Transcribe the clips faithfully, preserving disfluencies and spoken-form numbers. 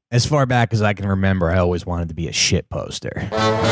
As far back as I can remember, I always wanted to be a shit poster.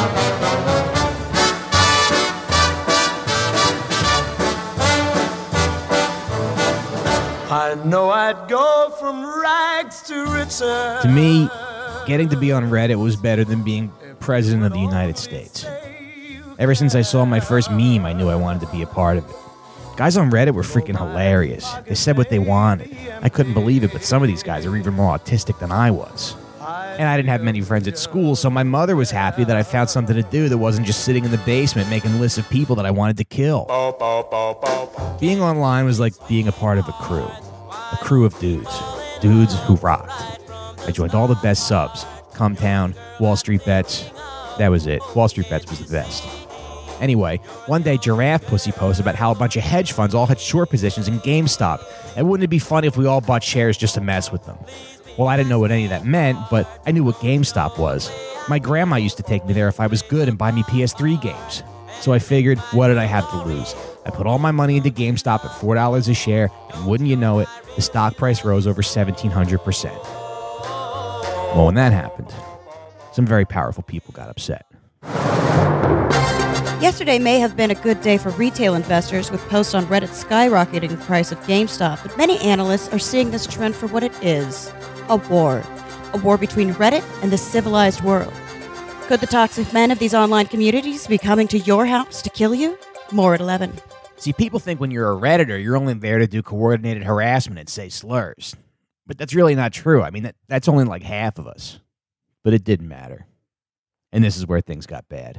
I know I'd go from rags to riches. To me, getting to be on Reddit was better than being president of the United States. Ever since I saw my first meme, I knew I wanted to be a part of it. Guys on Reddit were freaking hilarious. They said what they wanted. I couldn't believe it, but some of these guys are even more autistic than I was. And I didn't have many friends at school, so my mother was happy that I found something to do that wasn't just sitting in the basement making lists of people that I wanted to kill. Being online was like being a part of a crew. A crew of dudes. Dudes who rocked. I joined all the best subs. Cumtown, Wall Street Bets. That was it. Wall Street Bets was the best. Anyway, one day Giraffe Pussy posted about how a bunch of hedge funds all had short positions in GameStop. And wouldn't it be funny if we all bought shares just to mess with them? Well, I didn't know what any of that meant, but I knew what GameStop was. My grandma used to take me there if I was good and buy me P S three games. So I figured, what did I have to lose? I put all my money into GameStop at four dollars a share, and wouldn't you know it, the stock price rose over seventeen hundred percent. Well, when that happened, some very powerful people got upset. Yesterday may have been a good day for retail investors with posts on Reddit skyrocketing the price of GameStop, but many analysts are seeing this trend for what it is, a war. A war between Reddit and the civilized world. Could the toxic men of these online communities be coming to your house to kill you? More at eleven. See, people think when you're a Redditor, you're only there to do coordinated harassment and say slurs. But that's really not true. I mean, that, that's only like half of us. But it didn't matter. And this is where things got bad.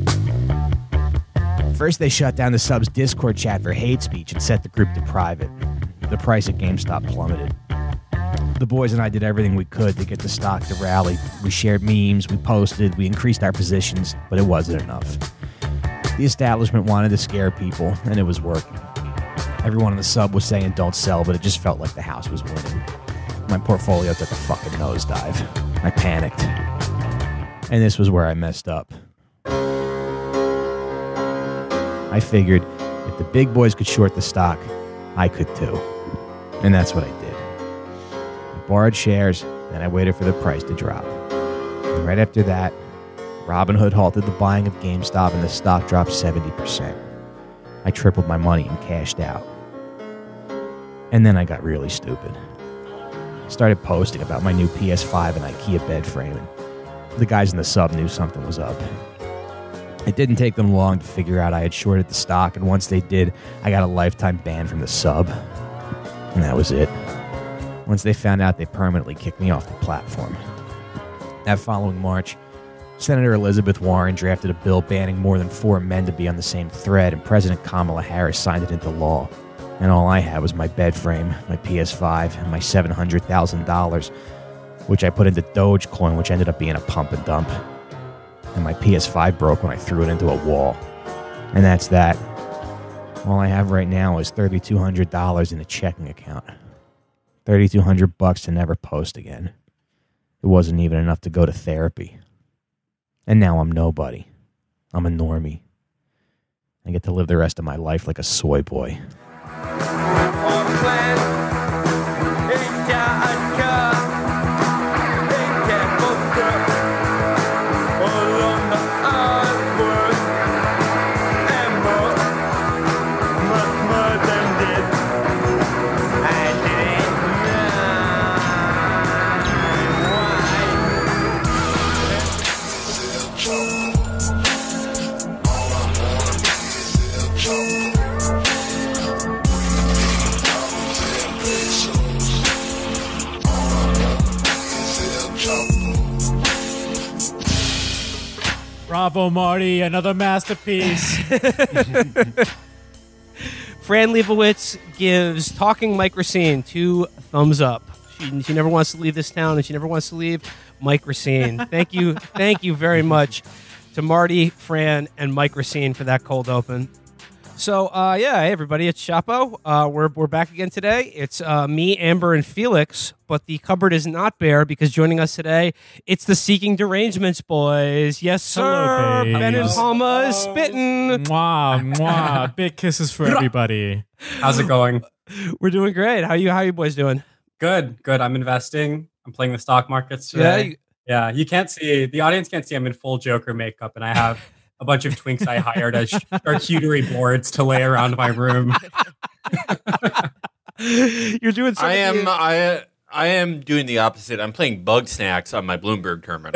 First, they shut down the sub's Discord chat for hate speech and set the group to private. The price at GameStop plummeted. The boys and I did everything we could to get the stock to rally. We shared memes, we posted, we increased our positions, but it wasn't enough. The establishment wanted to scare people, and it was working. Everyone in the sub was saying don't sell, but it just felt like the house was winning. My portfolio took a fucking nosedive. I panicked. And this was where I messed up. I figured if the big boys could short the stock, I could too. And that's what I did. I borrowed shares, and I waited for the price to drop. And right after that, Robinhood halted the buying of GameStop and the stock dropped seventy percent. I tripled my money and cashed out. And then I got really stupid. I started posting about my new P S five and IKEA bed frame, and the guys in the sub knew something was up. It didn't take them long to figure out I had shorted the stock, and once they did, I got a lifetime ban from the sub. And that was it. Once they found out, they permanently kicked me off the platform. That following March, Senator Elizabeth Warren drafted a bill banning more than four men to be on the same thread, and President Kamala Harris signed it into law. And all I had was my bed frame, my P S five, and my seven hundred thousand dollars, which I put into Dogecoin, which ended up being a pump and dump. And my P S five broke when I threw it into a wall. And that's that. All I have right now is three thousand two hundred dollars in a checking account. three thousand two hundred bucks to never post again. It wasn't even enough to go to therapy. And now I'm nobody. I'm a normie. I get to live the rest of my life like a soy boy. Bravo, Marty. Another masterpiece. Fran Lebowitz gives Talking Mike Recine two thumbs up. She, she never wants to leave this town, and she never wants to leave Mike Recine. Thank you. Thank you very much to Marty, Fran, and Mike Recine for that cold open. So, uh, yeah, hey, everybody, it's Chapo. Uh, we're, we're back again today. It's uh, me, Amber, and Felix, but the cupboard is not bare because joining us today, it's the Seeking Derangements boys. Yes, sir. Hello, Ben and Palma is spitting. Mwah, mwah. Big kisses for everybody. How's it going? We're doing great. How you, how you boys doing? Good, good. I'm investing. I'm playing the stock markets Yeah, today. you- Yeah, you can't see, the audience can't see I'm in full Joker makeup, and I have a bunch of twinks I hired as charcuterie boards to lay around my room. You're doing something. I am I I am doing the opposite. I'm playing Bug Snacks on my Bloomberg terminal.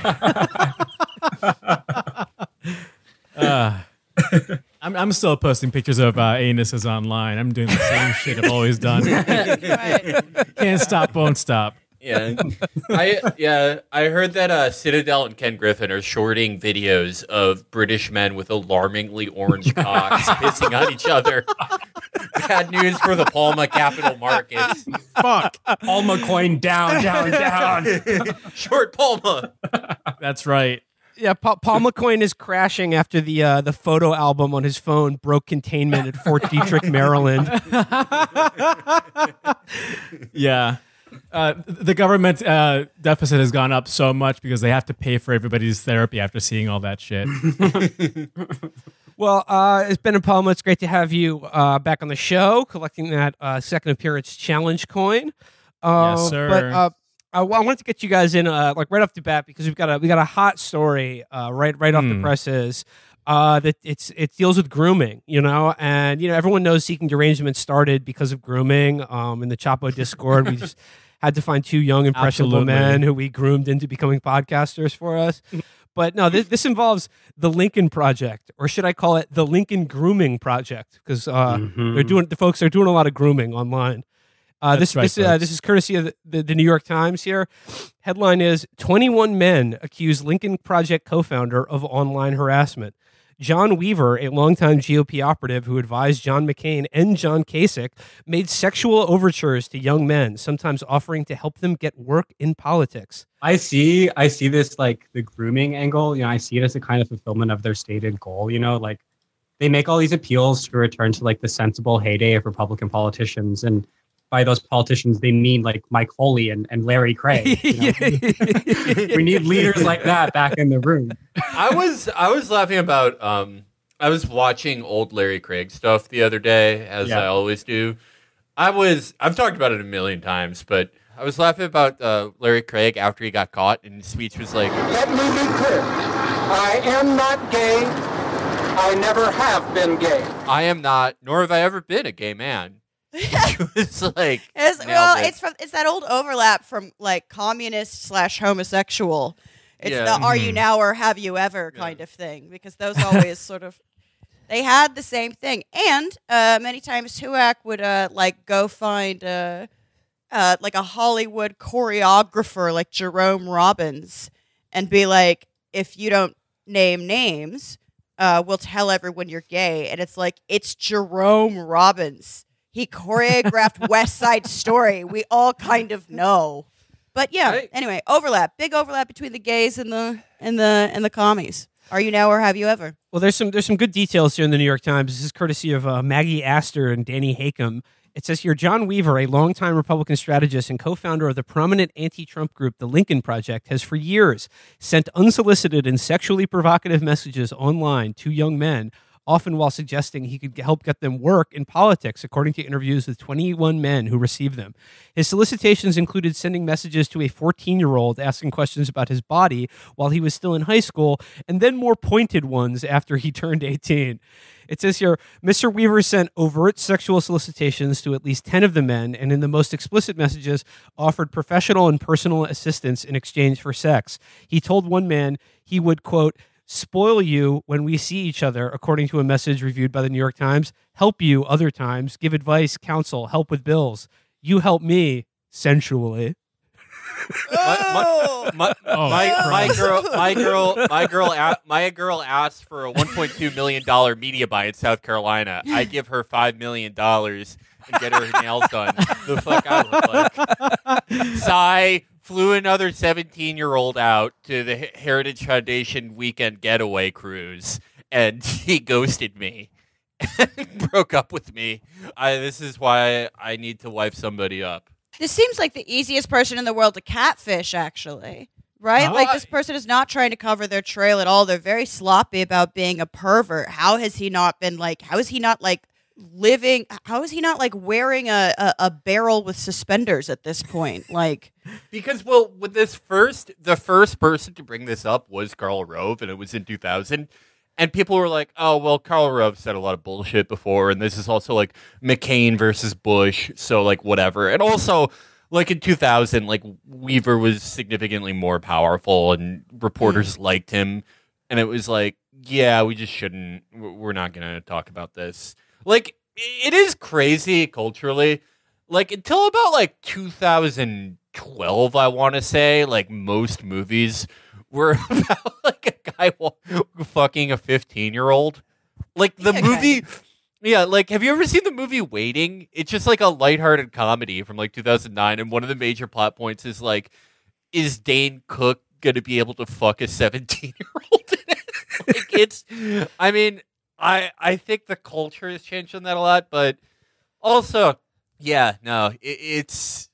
Uh, I'm I'm still posting pictures of uh, anuses online. I'm doing the same shit I've always done. Right. Can't stop, won't stop. Yeah, I yeah I heard that uh, Citadel and Ken Griffin are shorting videos of British men with alarmingly orange cocks pissing on each other. Bad news for the Palma capital markets. Fuck. Palma coin down, down, down. Short Palma. That's right. Yeah, pa- Paul McCoy is crashing after the uh, the photo album on his phone broke containment at Fort Detrick, Maryland. Yeah. Uh, the government uh, deficit has gone up so much because they have to pay for everybody's therapy after seeing all that shit. Well, uh, it's Ben and Palma. It's great to have you uh, back on the show, collecting that uh, second appearance challenge coin. Uh, Yes, sir. But uh, I, I wanted to get you guys in, uh, like right off the bat, because we've got a we got a hot story uh, right right off the Hmm. presses. Uh, that it's it deals with grooming, you know, and you know everyone knows Seeking Derangements started because of grooming. Um, in the Chapo Discord, we just had to find two young impressionable Absolutely. men who we groomed into becoming podcasters for us. But no, this, this involves the Lincoln Project, or should I call it the Lincoln Grooming Project? Because uh, Mhm. they're doing the folks are doing a lot of grooming online. Uh, this That's right, this uh, folks. this is courtesy of the, the, the New York Times here. Headline is twenty-one men accuse Lincoln Project co-founder of online harassment. John Weaver, a longtime G O P operative who advised John McCain and John Kasich, made sexual overtures to young men, sometimes offering to help them get work in politics. I see, I see this like the grooming angle. You know, I see it as a kind of fulfillment of their stated goal. You know, like they make all these appeals to return to like the sensible heyday of Republican politicians, and by those politicians, they mean like Mike Foley and, and Larry Craig. You know? We need leaders like that back in the room. I was I was laughing about um I was watching old Larry Craig stuff the other day, as Yeah. I always do. I was I've talked about it a million times, but I was laughing about uh, Larry Craig after he got caught, and his speech was like, Let me be clear. I am not gay. I never have been gay. "I am not, nor have I ever been a gay man." It was like, It's, nailed well, it. it's from it's that old overlap from like communist slash homosexual. It's Yeah. the "are you now or have you ever" kind of thing, because those always sort of they had the same thing. And uh, many times Huac would uh, like go find uh, uh, like a Hollywood choreographer like Jerome Robbins and be like, if you don't name names, uh, we'll tell everyone you're gay. And it's like, it's Jerome Robbins. He choreographed West Side Story. We all kind of know. But yeah, Right. anyway, overlap. Big overlap between the gays and the and the and the commies. Are you now or have you ever? Well, there's some there's some good details here in the New York Times. This is courtesy of uh, Maggie Astor and Danny Hakem. It says here, John Weaver, a longtime Republican strategist and co-founder of the prominent anti-Trump group, the Lincoln Project, has for years sent unsolicited and sexually provocative messages online to young men, often while suggesting he could help get them work in politics, according to interviews with twenty-one men who received them. His solicitations included sending messages to a fourteen-year-old asking questions about his body while he was still in high school, and then more pointed ones after he turned eighteen. It says here, Mister Weaver sent overt sexual solicitations to at least ten of the men, and in the most explicit messages, offered professional and personal assistance in exchange for sex. He told one man he would, quote, spoil you when we see each other, according to a message reviewed by the New York Times, help you other times, give advice, counsel, help with bills. You help me sensually. Oh, My, Oh, my, my Christ. girl, my girl, my girl, a- my girl asked for a one point two million dollar media buy in South Carolina. I give her five million dollars and get her nails done. The fuck I look like. Sigh. Flew another seventeen year old out to the H- Heritage Foundation weekend getaway cruise, and he ghosted me. Broke up with me. I. This is why I need to wife somebody up. this seems like the easiest person in the world to catfish, actually. Right? Oh, like, I- this person is not trying to cover their trail at all. They're very sloppy about being a pervert. How has he not been, like, how is he not, like, living? How is he not like wearing a, a, a barrel with suspenders at this point? Like, because well, with this first, the first person to bring this up was Karl Rove, and it was in two thousand. And people were like, "Oh, well, Karl Rove said a lot of bullshit before, and this is also like McCain versus Bush, so like whatever." And also, like in two thousand, like Weaver was significantly more powerful, and reporters mm. liked him, and it was like, yeah, we just shouldn't. We're not going to talk about this. Like, it is crazy culturally. Like until about like two thousand twelve, I want to say, like most movies were about like a guy fucking a fifteen-year-old. Like the yeah, movie, kind of. yeah. Like, have you ever seen the movie Waiting? It's just like a lighthearted comedy from like two thousand nine, and one of the major plot points is like, is Dane Cook going to be able to fuck a seventeen-year-old? Like it's, I mean, I I think the culture has changed on that a lot, but also, yeah, no, it, it's.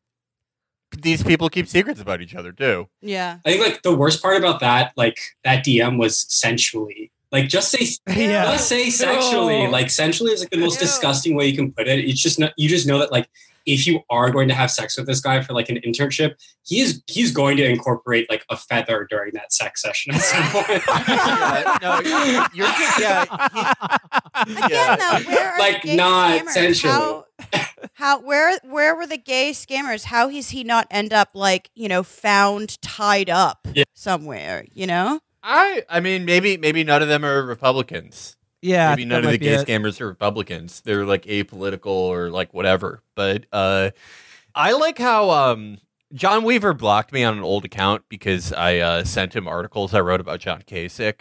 These people keep secrets about each other too. Yeah. I think like the worst part about that, like that D M was sensually. Like just say, Yeah. just say sexually. No. Like sensually is like the most Ew. disgusting way you can put it. It's just not, you just know that like if you are going to have sex with this guy for like an internship, he is he's going to incorporate like a feather during that sex session at some point. yeah, no, you're, you're yeah, he, Again, yeah. though, where are Like, the gay not scammers? sensual. How, how, where, where were the gay scammers? How is he not end up like you know found tied up Yeah. somewhere? You know. I I mean maybe maybe none of them are Republicans. Yeah, I Maybe think none that of the might be gay it. scammers are Republicans. They're like apolitical or like whatever. But uh, I like how um, John Weaver blocked me on an old account because I uh, sent him articles I wrote about John Kasich.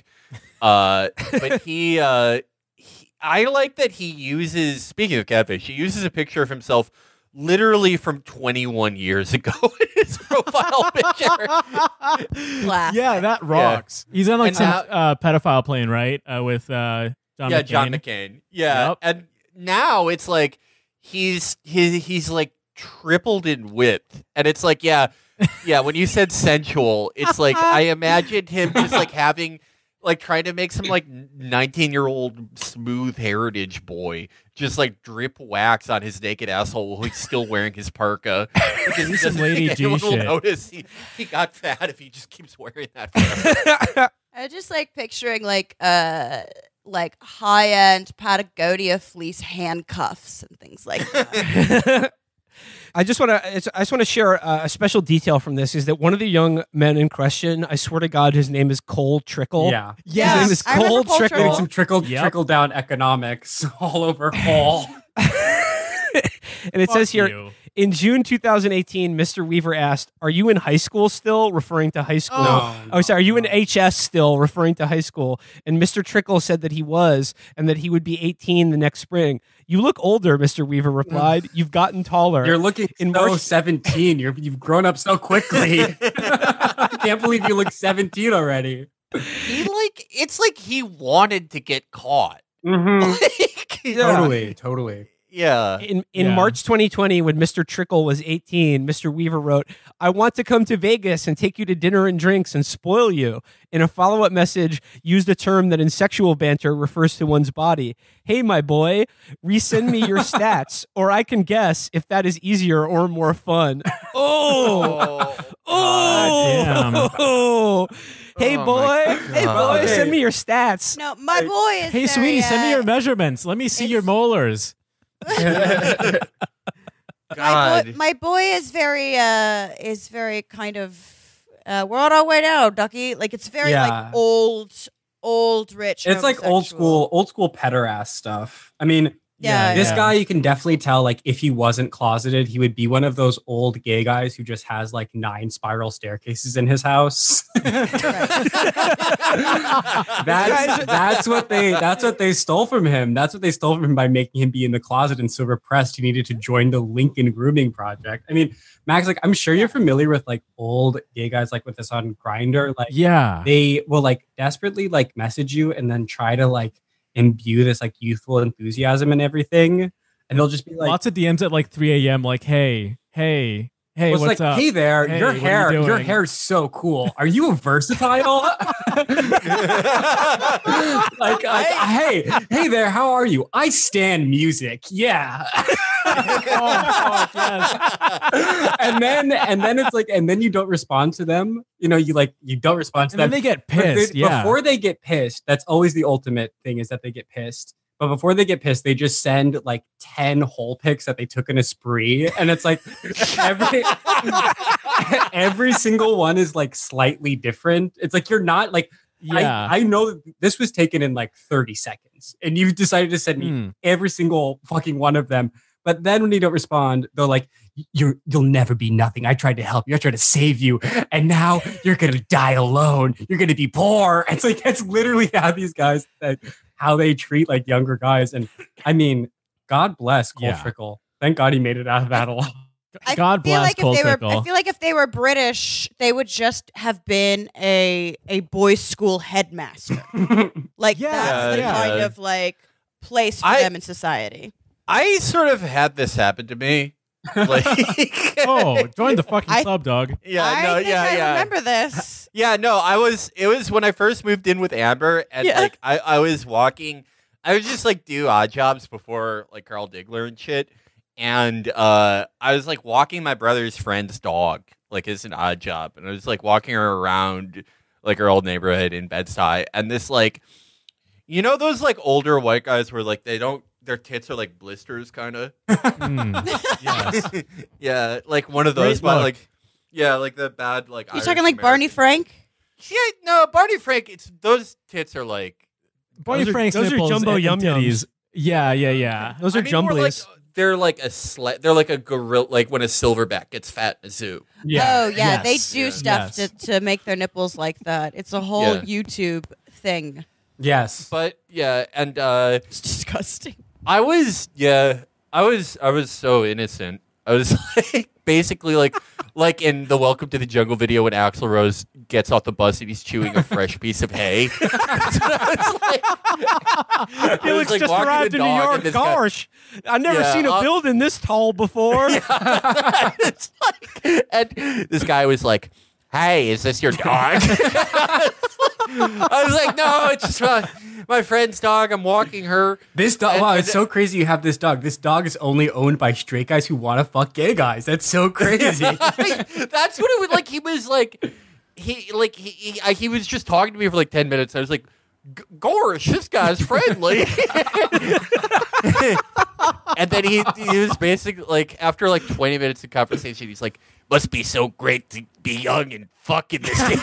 Uh, but he, uh, he, I like that he uses, speaking of catfish, he uses a picture of himself literally from twenty-one years ago in his profile picture. Classic. Yeah, that rocks. He's on like And some now- uh, pedophile plane, right? Uh, with uh, John yeah, McCain. John McCain. Yeah, Yep. and now it's like he's he, he's like tripled in width, and it's like yeah, yeah. When you said sensual, it's like I imagined him just like having like trying to make some like nineteen year old smooth heritage boy just like drip wax on his naked asshole while he's still wearing his parka. Because he Some doesn't Lady think G anyone will shit. notice he, he got fat if he just keeps wearing that forever. I just like picturing like uh like high end Patagonia fleece handcuffs and things like that. I just want to. I just want to share uh, a special detail from this. Is that one of the young men in question? I swear to God, his name is Cole Trickle. Yeah. Yes, His name is I remember Cole Cole Trickle. Getting some trickle Yep. trickle down economics all over Hall. And it says Fuck here, you. in June two thousand eighteen, Mister Weaver asked, "Are you in high school still?" Referring to high school. No. Oh, sorry. Are you in H S still? Referring to high school. And Mister Trickle said that he was, and that he would be eighteen the next spring. "You look older," Mister Weaver replied. "You've gotten taller." You're looking In so March- seventeen. You're, you've grown up so quickly. I can't believe you look seventeen already. He like it's like he wanted to get caught. Mm-hmm. Like, Totally, totally. yeah. In in Yeah. March twenty twenty, when Mister Trickle was eighteen, Mister Weaver wrote, "I want to come to Vegas and take you to dinner and drinks and spoil you." In a follow-up message, used a term that in sexual banter refers to one's body. "Hey, my boy, resend me your stats, or I can guess if that is easier or more fun." Oh, Oh, oh, hey Oh, boy, my hey God. boy, send me your stats. No, my boy is Hey, very, sweetie, send me uh, your measurements. Let me see your it's- molars. my, God. boy, my boy is very uh is very kind of uh we're on our way now, Ducky. Like it's very Yeah. like old old rich. It's like old homosexual. school, old school pederast stuff. I mean, Yeah, this yeah. guy, you can definitely tell, like, if he wasn't closeted, he would be one of those old gay guys who just has like nine spiral staircases in his house. that's that's what they that's what they stole from him. That's what they stole from him by making him be in the closet and so repressed. He needed to join the Lincoln Grooming Project. I mean, Max, like, I'm sure you're familiar with like old gay guys like with this on Grindr. Like, Yeah. they will like desperately like message you and then try to like imbue this like youthful enthusiasm and everything, and they'll just be like, Lots of D Ms at like three a.m. like, hey, hey, hey, well, it's what's like, up? hey there, Hey, your what are you hair, your doing?" hair's so cool. Are you a versatile? like, like, hey, hey there, how are you? I stand music. Yeah. Oh, yes. and then and then it's like, and then you don't respond to them. You know, you like you don't respond to And them. then they get But they- pissed. Yeah. Before they get pissed, that's always the ultimate thing, is that they get pissed. But before they get pissed, they just send like ten hole pics that they took in a spree. And it's like every every single one is like slightly different. It's like you're not like Yeah. I, I know that this was taken in like thirty seconds. And you've decided to send me Hmm. every single fucking one of them. But then when you don't respond, they're like, you're, you'll never be nothing. I tried to help you. I tried to save you. And now you're going to die alone. You're going to be poor. It's like, that's literally how these guys, like, how they treat like younger guys. And I mean, God bless Cole Yeah. Trickle. Thank God he made it out of that alive. I God feel bless like Cole if they were, Trickle. I feel like if they were British, they would just have been a a boys' school headmaster. Like Yeah, that's the yeah. kind of like place for I- them in society. I sort of had this happen to me. Like, Oh, join the fucking I- club, dog. yeah, I no, think yeah, I yeah. remember this. Yeah, no, I was, it was when I first moved in with Amber, and Yeah. like, I, I was walking, I would just like do odd jobs before like Carl Diggler and shit. And uh, I was like walking my brother's friend's dog, like as an odd job. And I was like walking her around like her old neighborhood in Bed-Stuy. And this like, you know, those like older white guys where like they don't, their tits are like blisters kind of. Mm. Yes. Yeah, like one of those, Great but look. like, yeah, like the bad like. You Irish talking like Barney American- Frank? Yeah, no, Barney Frank. It's those tits are like. Barney Those are- Frank's those are nipples jumbo and yum yums. titties. Yeah, yeah, yeah. Those are I mean, more like, jumblies. they're like a sle- They're like a gorilla. Like when a silverback gets fat in a zoo. Oh yeah, Yes. they do Yeah. stuff Yes. to, to make their nipples like that. It's a whole Yeah. YouTube thing. Yes. But yeah, and uh, It's disgusting. I was yeah, I was I was so innocent. I was like basically like like in the Welcome to the Jungle video when Axl Rose gets off the bus and he's chewing a fresh piece of hay. That's what I was like. I Felix was, like, just walking arrived the in New dog York. and this guy- Gosh, I've never Yeah, seen a uh, building this tall before. It's like, and this guy was like, "Hey, is this your dog?" I was like, "No, it's just my, my friend's dog. I'm walking her." This dog, And- wow, and- it's so crazy you have this dog. This dog is only owned by straight guys who want to fuck gay guys. That's so crazy. That's what it was like. He was like, he like he he, I, he was just talking to me for like ten minutes. I was like, "G- "Gosh, this guy's friendly." And then he he was basically like, after like twenty minutes of conversation, he's like, "Must be so great to be young and fucking this day."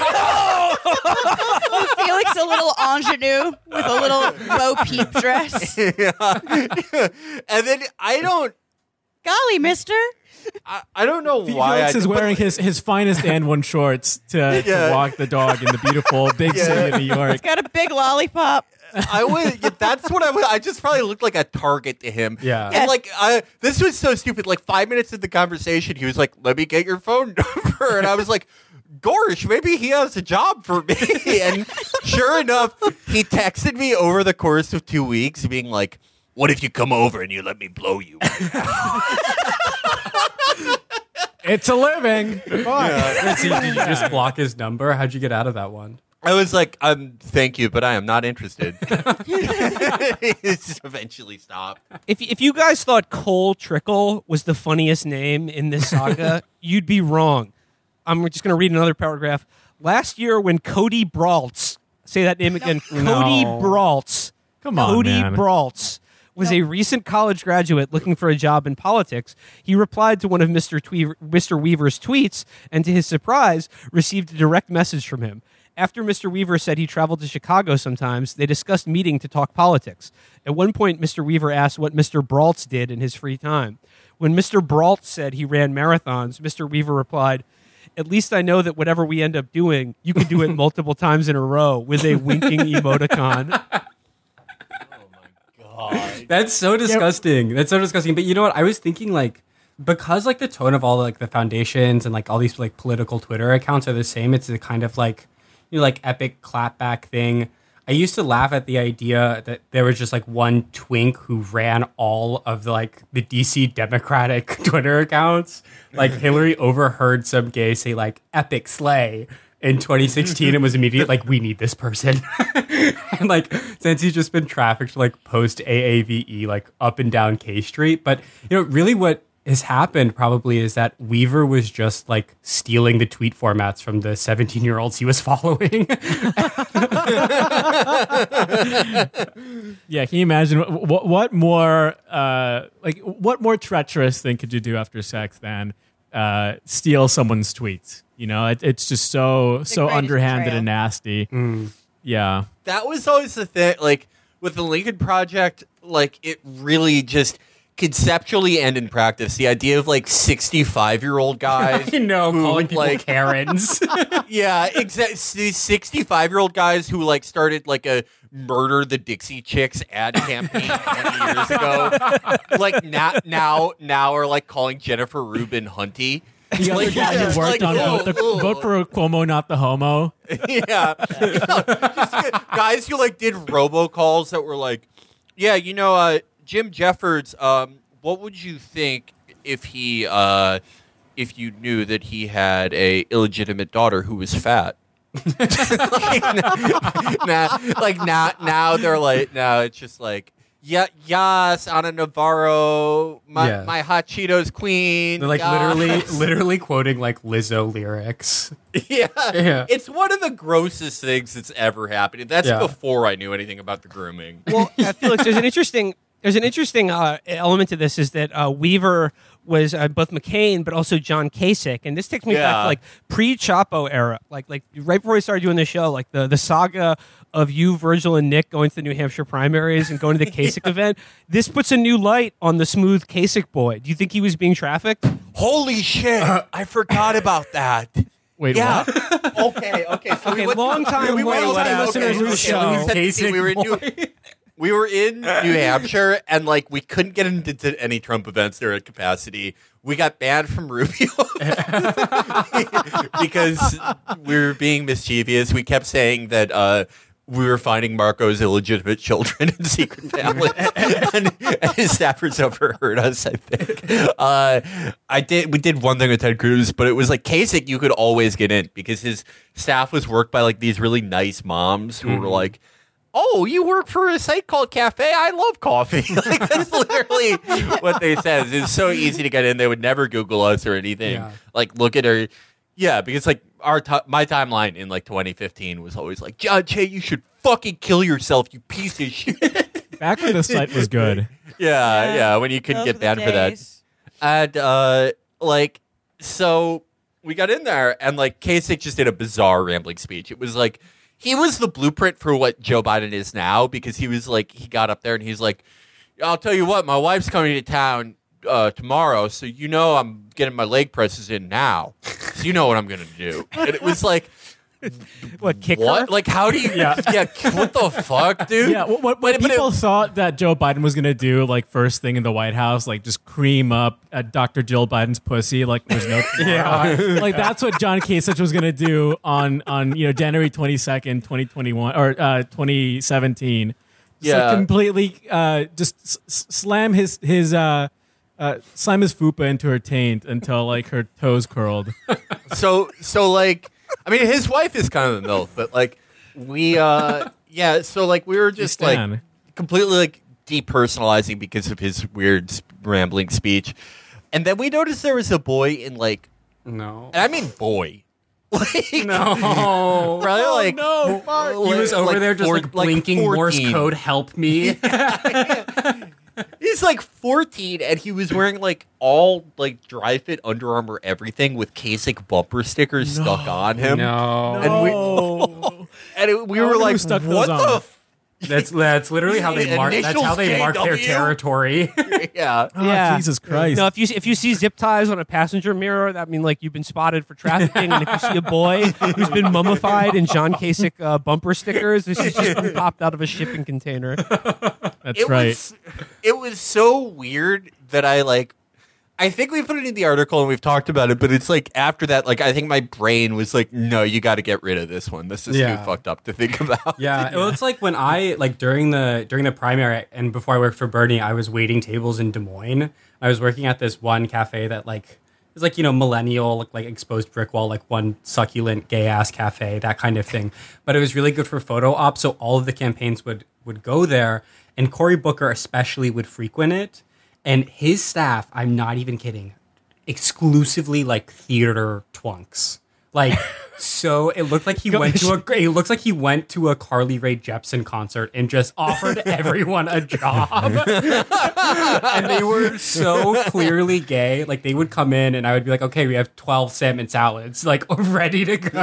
Felix a little ingenue with a little Bo Peep dress. Yeah. And then I don't. Golly, mister. I, I don't know why. Felix I, is but, wearing like, his, his finest and one shorts to, Yeah. to walk the dog in the beautiful big Yeah. city of New York. It's got a big lollipop. I was. Yeah, that's what I was. I just probably looked like a target to him. Yeah. And like, I, this was so stupid. Like five minutes into the conversation, he was like, "Let me get your phone number," and I was like, "Gosh, maybe he has a job for me." And sure enough, he texted me over the course of two weeks, being like, "What if you come over and you let me blow you?" It's a living. Fuck. So did you just block his number? How'd you get out of that one? I was like, um, "Thank you, but I am not interested." He just eventually stopped. If if you guys thought Cole Trickle was the funniest name in this saga, you'd be wrong. I'm just going to read another paragraph. Last year, when Cody Braultz, say that name again, Cody No. Braultz, Come on, Cody man. Braultz was a recent college graduate looking for a job in politics. He replied to one of Mister Tweaver, Mister Weaver's tweets, and to his surprise, received a direct message from him. After Mister Weaver said he traveled to Chicago sometimes, they discussed meeting to talk politics. At one point, Mister Weaver asked what Mister Braultz did in his free time. When Mister Braultz said he ran marathons, Mister Weaver replied, "At least I know that whatever we end up doing, you can do it multiple times in a row," with a winking emoticon. That's so disgusting. That's so disgusting. But you know what? I was thinking like, because like the tone of all like the foundations and like all these like political Twitter accounts are the same. It's a kind of like, you know, like epic clapback thing. I used to laugh at the idea that there was just like one twink who ran all of the, like the D C Democratic Twitter accounts. Like Hillary overheard some gay say like epic slay. in twenty sixteen and was immediate like, we need this person. And like, since he's just been trafficked like post A A V E, like up and down K Street. But you know, really what has happened probably is that Weaver was just like stealing the tweet formats from the seventeen year olds he was following. Yeah, can you imagine what what more uh, like what more treacherous thing could you do after sex than uh, steal someone's tweets? You know, it, it's just so The so greatest underhanded betrayal. and nasty. Mm. Yeah, That was always the thing. Like with the Lincoln Project, like it really just conceptually and in practice, the idea of like sixty-five year old guys, You know, who, calling people like Karens. yeah, exactly. These sixty-five year old guys who like started like a murder the Dixie Chicks ad campaign twenty years ago, like now now now are like calling Jennifer Rubin Hunty. the other Like, guy yeah, who worked like, on oh, vote, the, oh. vote for Cuomo, not the homo. yeah. yeah. Just guys who like did robocalls that were like, yeah, you know, uh, Jim Jeffords, um, what would you think if he, uh, if you knew that he had a illegitimate daughter who was fat? Now, like now, now they're like, now it's just like, yeah, yes, Ana Navarro, my Yeah. my hot Cheetos queen. They're like yes. literally, literally quoting like Lizzo lyrics. Yeah. Yeah. It's one of the grossest things that's ever happened. That's Yeah. before I knew anything about the grooming. Well, uh, Felix, there's an interesting there's an interesting uh, element to this is that uh, Weaver was uh, both McCain but also John Kasich, and this takes me back Yeah. to like pre-Chapo era, like like right before we started doing the show, like the the saga of you, Virgil, and Nick going to the New Hampshire primaries and going to the Kasich event. This puts a new light on the smooth Kasich boy. Do you think he was being trafficked? Holy shit. I forgot about that. Wait, Yeah. what? okay, okay. So Okay, we went long time, we went- long time okay, listeners okay, of the okay, show. we set the scene. We were in New, we were in New Hampshire, and like we couldn't get into any Trump events there at capacity. We got banned from Rubio because we were being mischievous. We kept saying that uh, we were finding Marco's illegitimate children in secret families, and, and his staffers overheard us. I think uh, I did. We did one thing with Ted Cruz, but it was like Kasich. You could always get in because his staff was worked by like these really nice moms who were like, "Oh, you work for a site called Cafe? I love coffee." Like that's literally what they said. It's so easy to get in. They would never Google us or anything. Yeah. Like look at her. Yeah, because like our t- my timeline in like twenty fifteen was always like, Judge, hey, you should fucking kill yourself, you piece of shit. Back when the site was good. yeah, yeah, Yeah, when you couldn't those get were the banned for that. days. And uh like so we got in there and like Kasich just did a bizarre rambling speech. It was like he was the blueprint for what Joe Biden is now because he was like he got up there and he's like, I'll tell you what, my wife's coming to town uh, tomorrow, so you know I'm getting my leg presses in now. So you know what I'm gonna do. And it was like What, kick what? her? Like how do you yeah, yeah what the fuck, dude? Yeah, what, what, what But- but people it- thought that Joe Biden was going to do, like, first thing in the White House, like, just cream up at Doctor Jill Biden's pussy, like, there's no tomorrow. Like, that's what John Kasich was going to do on, on, you know, January twenty-second, twenty twenty-one, or uh, twenty seventeen. Just, like, Yeah. completely uh, just s- s- slam his, his, uh, uh, slam his fupa into her taint until, like, her toes curled. so so like I mean his wife is kind of the MILF, but like we uh yeah, so like we were just like Stan. completely like depersonalizing because of his weird s- rambling speech. And then we noticed there was a boy in like No. and I mean boy. Like No. probably like no, He was over like there just four- like blinking Morse fourteen. code, help me. He's like fourteen, and he was wearing like all like dry fit Under Armour everything with Kasich bumper stickers stuck on him. No. And we Oh. and it, we I were wonder who like, stuck what those the? on. F-? That's that's literally how they mark. That's how they mark their Initials J W. territory. Yeah. Oh, Yeah. Jesus Christ. No, if you if you see zip ties on a passenger mirror, that mean like you've been spotted for trafficking. And if you see a boy who's been mummified in John Kasich uh, bumper stickers, this is just been popped out of a shipping container. That's It right. was it was so weird that I like. I think we put it in the article and we've talked about it, but it's like after that, like I think my brain was like, no, you got to get rid of this one. This is Yeah. too fucked up to think about. Yeah, well, it's like when I like during the during the primary and before I worked for Bernie, I was waiting tables in Des Moines. I was working at this one cafe that like was like, you know, millennial, like, like exposed brick wall, like one succulent gay ass cafe, that kind of thing. But it was really good for photo ops. So all of the campaigns would, would go there, and Cory Booker especially would frequent it. And his staff, I'm not even kidding, exclusively like theater twunks. Like, so it looked like he went to a it looks like he went to a Carly Rae Jepsen concert and just offered everyone a job. And they were so clearly gay. Like, they would come in and I would be like, okay, we have twelve salmon salads, like, ready to go.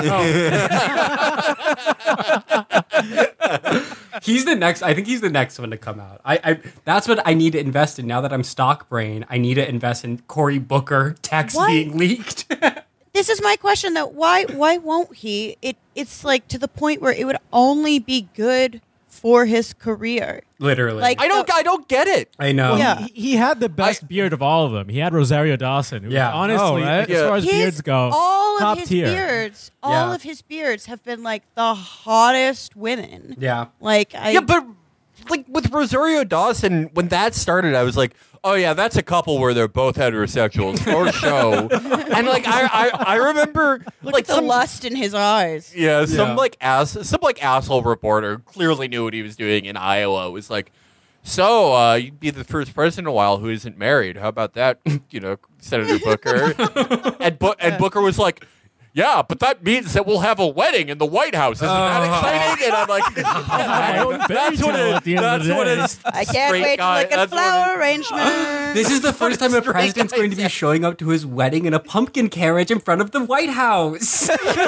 He's the next, I think he's the next one to come out. I, I that's what I need to invest in now that I'm stock brain. I need to invest in Cory Booker text What? being leaked. This is my question, though. Why why won't he? It It's like to the point where it would only be good for his career. Literally. Like, I don't. I don't get it. I know. Yeah. He, he had the best beard of all of them. He had Rosario Dawson. Who Yeah. was honestly, Oh, right? like, as far as His- beards go, all top of his tier. beards, all Yeah. of his beards have been like the hottest women. Yeah. Like I Yeah, but like with Rosario Dawson, when that started, I was like, oh yeah, that's a couple where they're both heterosexuals for show. And like I, I, I remember look like at the some, lust in his eyes. yeah, some Yeah. like ass, some like asshole reporter clearly knew what he was doing in Iowa. Was like, so uh, you'd be the first person in a while who isn't married. How about that, you know, Senator Booker? and Bo- and Booker was like, yeah, but that means that we'll have a wedding in the White House. Isn't that exciting? And I'm like, my own fairy that's what tale it, at the end of that's the what day. it is. I can't Straight wait guy, to look at that's what flower it- arrangements. This is the first time a Straight president's going to be guys. showing up to his wedding in a pumpkin carriage in front of the White House.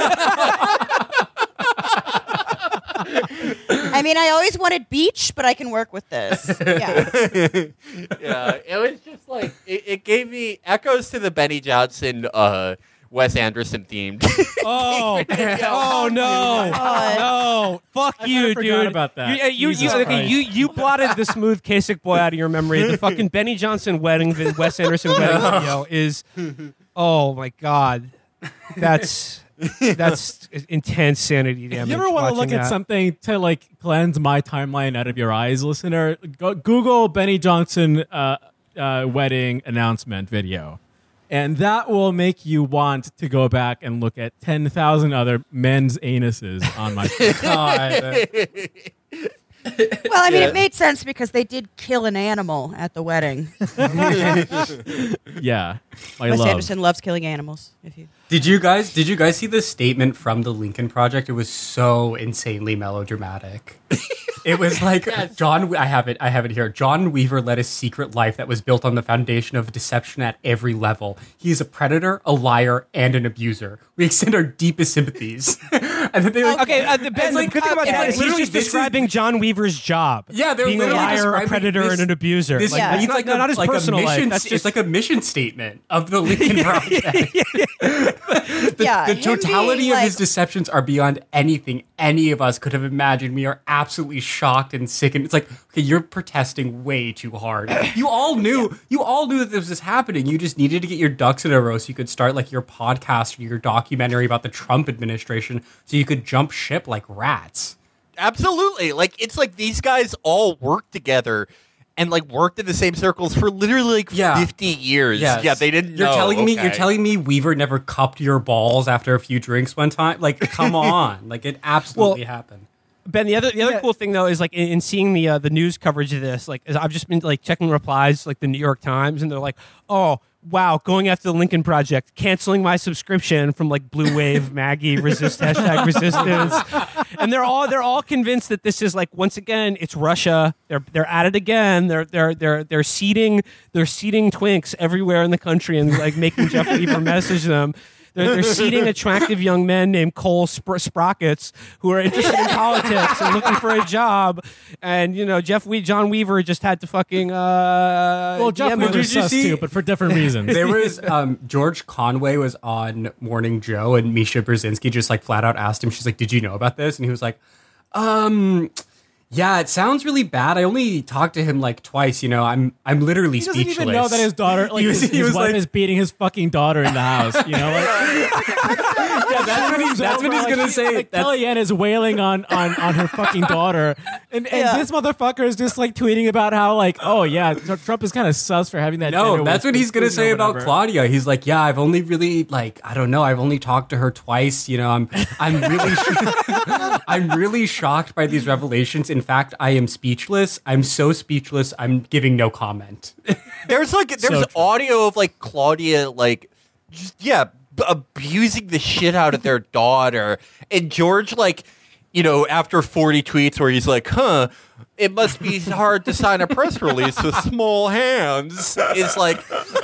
I mean, I always wanted beach, but I can work with this. Yeah. Yeah, it was just like it, it gave me echoes to the Benny Johnson, uh, Wes Anderson themed. Oh, oh no, God. no! Fuck I you, kinda forgot dude. about that. You, uh, you, you, Jesus okay, Christ. you, you blotted the smooth Kasich boy out of your memory. The fucking Benny Johnson wedding, the Wes Anderson wedding video is. Oh my god, that's that's intense sanity damage. You ever want to look watching at that. something to like cleanse my timeline out of your eyes, listener? Go, Google Benny Johnson uh, uh, wedding announcement video, and that will make you want to go back and look at ten thousand other men's anuses on my. God. Well, I mean, Yeah. it made sense because they did kill an animal at the wedding. Yeah, my Wes love. Anderson loves killing animals. If you Did you guys did you guys see the statement from the Lincoln Project? It was so insanely melodramatic. It was like John I have it I have it here. John Weaver led a secret life that was built on the foundation of deception at every level. He is a predator, a liar, and an abuser. We extend our deepest sympathies. And then they like Okay, uh, the, Ben, it's the good thing about it's that like is he's literally just this is- describing John Weaver's job. Yeah, they're being a literally liar, a describing predator, this- and an abuser. This, like, Yeah. that's it's not, like, not, a, not his like personal a mission. life. That's it's just like a mission statement of the Lincoln Project. the Yeah, the him totality being of his like- deceptions are beyond anything any of us could have imagined. We are absolutely shocked and sickened. It's like, okay, you're protesting way too hard. You all knew. You all knew that this was happening. You just needed to get your ducks in a row so you could start like your podcast or your documentary about the Trump administration, so you could jump ship like rats. Absolutely. Like, it's like these guys all worked together and like worked in the same circles for literally like Yeah. fifty years. Yes. Yeah, they didn't You're know. telling me you're Okay. telling me Weaver never cupped your balls after a few drinks one time? Like, come on. Like, it absolutely happened. Ben, the other the other Yeah. cool thing though is like in, in seeing the uh, the news coverage of this, like is I've just been like checking replies, like the New York Times, and they're like, "Oh, wow, going after the Lincoln Project, canceling my subscription from like Blue Wave, Maggie, resist hashtag resistance," and they're all they're all convinced that this is like once again it's Russia. They're they're at it again. They're they're they're they're seeding they're seeding twinks everywhere in the country and like making Jeff Weaver message them. They're, they're seeding attractive young men named Cole Spr- Sprockets who are interested in politics and looking for a job. And, you know, Jeff we- John Weaver just had to fucking... Uh, Well, Jeff D M him. Weaver's Did you sus see- too, but for different reasons. There was um, George Conway was on Morning Joe, and Misha Brzezinski just like flat out asked him. She's like, "Did you know about this?" And he was like, "Um, yeah, it sounds really bad. I only talked to him like twice. You know, I'm I'm literally He doesn't speechless." even know that his daughter, like He was- his, he his was wife, like- is beating his fucking daughter in the house. You know, like, yeah, that's when he, that's when his like, gonna say like, that's- Kellyanne is wailing on, on, on her fucking daughter, and, and Yeah. this motherfucker is just like tweeting about how like, oh yeah, Tr- Trump is kind of sus for having that. No, dinner that's with- what he's gonna with say Putin or about whatever. Claudia. He's like, yeah, I've only really like, I don't know, I've only talked to her twice. You know, I'm, I'm really, I'm really shocked by these revelations. In fact, I am speechless. I'm so speechless. I'm giving no comment. There's like there's So true. audio of like Claudia like just yeah b- abusing the shit out of their daughter, and George like you know after forty tweets where he's like, huh, it must be hard to sign a press release with small hands. Is like,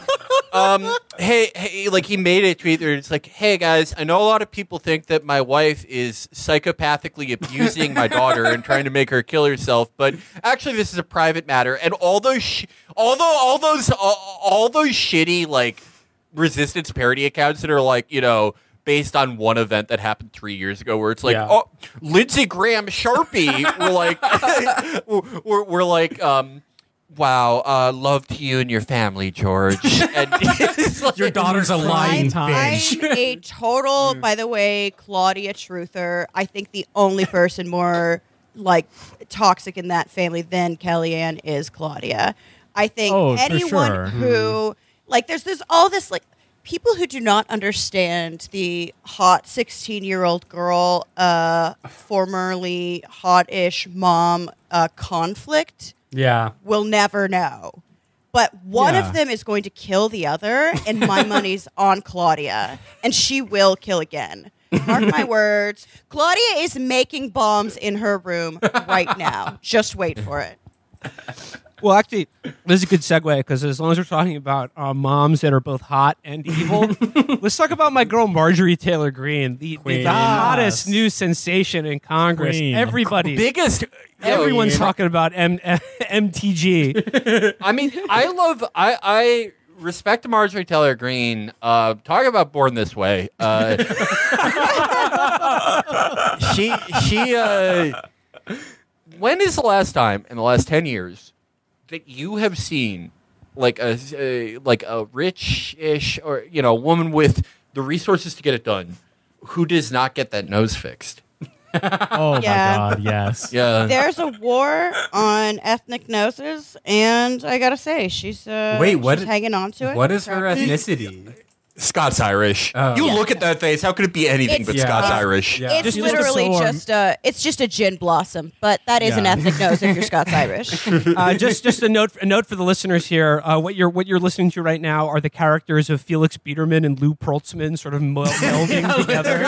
um, hey, hey, like he made a tweet where it's like, hey guys, I know a lot of people think that my wife is psychopathically abusing my daughter and trying to make her kill herself, but actually this is a private matter. And all those, sh- although all those, all, all those shitty like resistance parody accounts that are like, you know, based on one event that happened three years ago, where it's like, Yeah. oh, Lindsey Graham Sharpie, we're like, we're, we're like, um. Wow, uh, love to you and your family, George. And it's like- Your daughter's a lying time. bitch. I'm a total, by the way, Claudia truther. I think the only person more like toxic in that family than Kellyanne is Claudia. I think Oh, for anyone sure. who like there's there's all this like people who do not understand the hot sixteen-year-old girl, uh, formerly hot-ish mom uh, conflict. Yeah. Will never know. But one Yeah. of them is going to kill the other, and my money's on Claudia. And she will kill again. Mark my words. Claudia is making bombs in her room right now. Just wait for it. Well, actually, this is a good segue because as long as we're talking about uh, moms that are both hot and evil, let's talk about my girl Marjorie Taylor Green, the, the, the Queen. hottest new sensation in Congress. Queen. Everybody, biggest. everyone's Yo, talking about M- M T G. I mean, I love. I I respect Marjorie Taylor Green. Uh, talk about Born This Way. Uh, she she. Uh, when is the last time in the last ten years that you have seen like a uh, like a rich-ish or you know woman with the resources to get it done who does not get that nose fixed? Oh Yeah. my god, yes. Yeah. There's a war on ethnic noses, and I gotta say, she's uh, Wait, what- she's hanging on to it. What is her ethnicity? Scots Irish. Oh. You Yeah. look at that face. How could it be anything It's- but Yeah. Scots it's- Irish? Yeah. It's She looks literally so warm. just a it's just a gin blossom, but that is an Yeah. ethnic nose if you're Scots Irish. Uh, just just a note a note for the listeners here. Uh, what you're what you're listening to right now are the characters of Felix Biederman and Lou Perltzman sort of mel- melding together.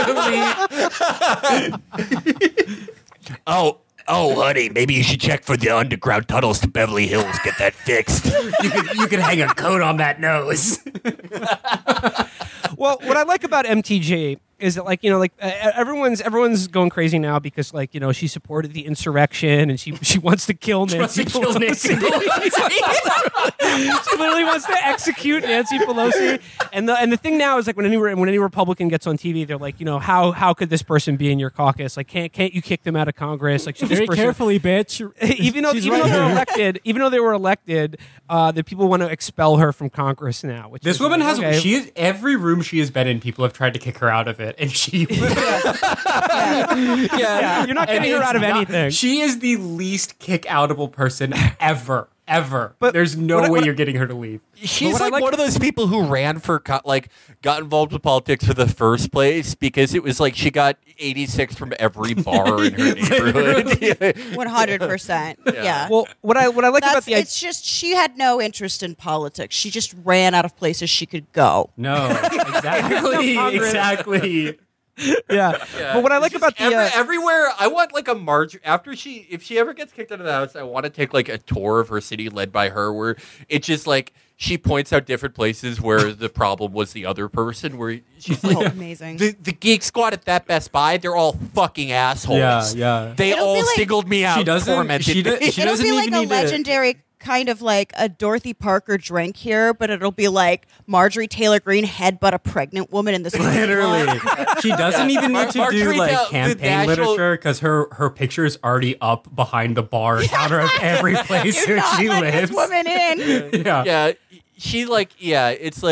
Oh, oh, honey, maybe you should check for the underground tunnels to Beverly Hills. Get that fixed. You could you could hang a coat on that nose. Well, what I like about M T G is that, like, you know, like uh, everyone's everyone's going crazy now because, like, you know, she supported the insurrection and she she wants to kill Nancy to kill Nancy Pelosi. She literally wants to execute Nancy Pelosi. And the and the thing now is, like, when any when any Republican gets on T V, they're like, you know, how how could this person be in your caucus? Like, can't can't you kick them out of Congress? Like, should this Very person carefully, bitch. even though She's even right though they're here. elected, even though they were elected, uh, the people want to expel her from Congress now. Which This is woman like, has okay. she is every room she has been in. People have tried to kick her out of it, and she. Yeah, you're not And getting her it's out of not- anything. She is the least kick-outable person ever, ever. But there's no what I- way what I- you're getting her to leave. She's what I like, like- one of those people who ran for, co- like, got involved with politics for the first place because it was like she got eighty-six from every bar in her neighborhood. One hundred percent. Yeah. Well, what I what I like about That's, the it's just she had no interest in politics. She just ran out of places she could go. No, exactly, Congress. exactly. yeah. But what I like about the Every, uh, everywhere, I want like a Marjorie. After she, if she ever gets kicked out of the house, I want to take like a tour of her city led by her, where it's just like she points out different places where the problem was the other person. Where she's like, Oh, amazing. the the Geek Squad at that Best Buy, they're all fucking assholes. Yeah, yeah. They It'll all be like- singled me out, She doesn't- tormented she do- me. she It'll doesn't be like even a need to- legendary kind of like a Dorothy Parker drink here, but it'll be like Marjorie Taylor Green headbutt a pregnant woman in this Literally, she doesn't even need to Marjorie do like Taylor- the campaign national- literature because her her picture is already up behind the bar counter of every place Do where not she let lives. this woman in. Yeah. yeah, she like yeah, it's like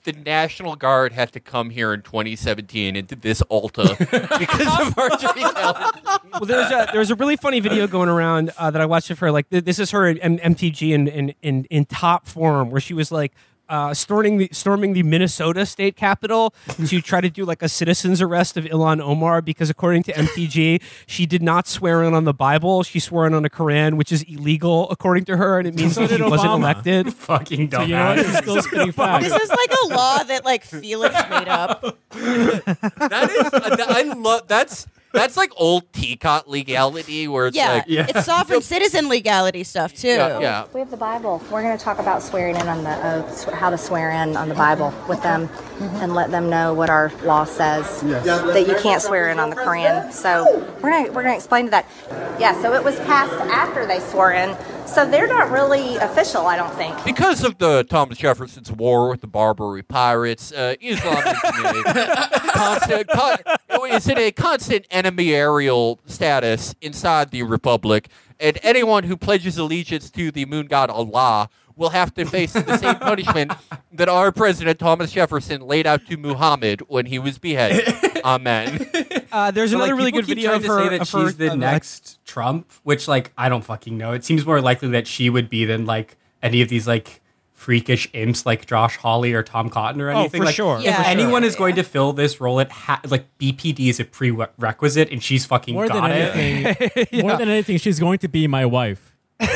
the National Guard had to come here in twenty seventeen and did this Alta because of Marjorie Taylor. Well, there's a there's a really funny video going around uh, that I watched of her. Like th- this is her at M- MTG in, in in in top form, where she was like uh, storming the storming the Minnesota state capitol to try to do like a citizen's arrest of Ilhan Omar because according to M T G, she did not swear in on the Bible. She swore in on the Quran, which is illegal according to her, and it means So that did she wasn't Obama. elected. Fucking So you know what? dumbass. She's still spitting facts. This is like a law that like Felix made up. That is, uh, I love that's that's like old Teacot legality where it's Yeah, like it's sovereign citizen legality stuff too. yeah, yeah. We have the Bible. We're going to talk about swearing in on the uh, sw- how to swear in on the Bible with them, and let them know what our law says that you can't swear in on the Quran. So we're going to we're going to explain to that. Yeah. So it was passed after they swore in. So they're not really official, I don't think. Because of the Thomas Jefferson's war with the Barbary pirates, uh, Islam is in a constant, con- is in a constant enemy aerial status inside the Republic, and anyone who pledges allegiance to the moon god Allah will have to face the same punishment that our president Thomas Jefferson laid out to Muhammad when he was beheaded. Amen. Uh, there's So, another like, really people good keep video trying of to her. say that of her- she's the uh, next Trump, which like I don't fucking know. It seems more likely that she would be than like any of these like freakish imps like Josh Hawley or Tom Cotton or Oh, anything. for like, sure. If Yeah. anyone is going to fill this role, it ha- like B P D is a prerequisite, and she's fucking More than got it. anything, more than anything, she's going to be my wife.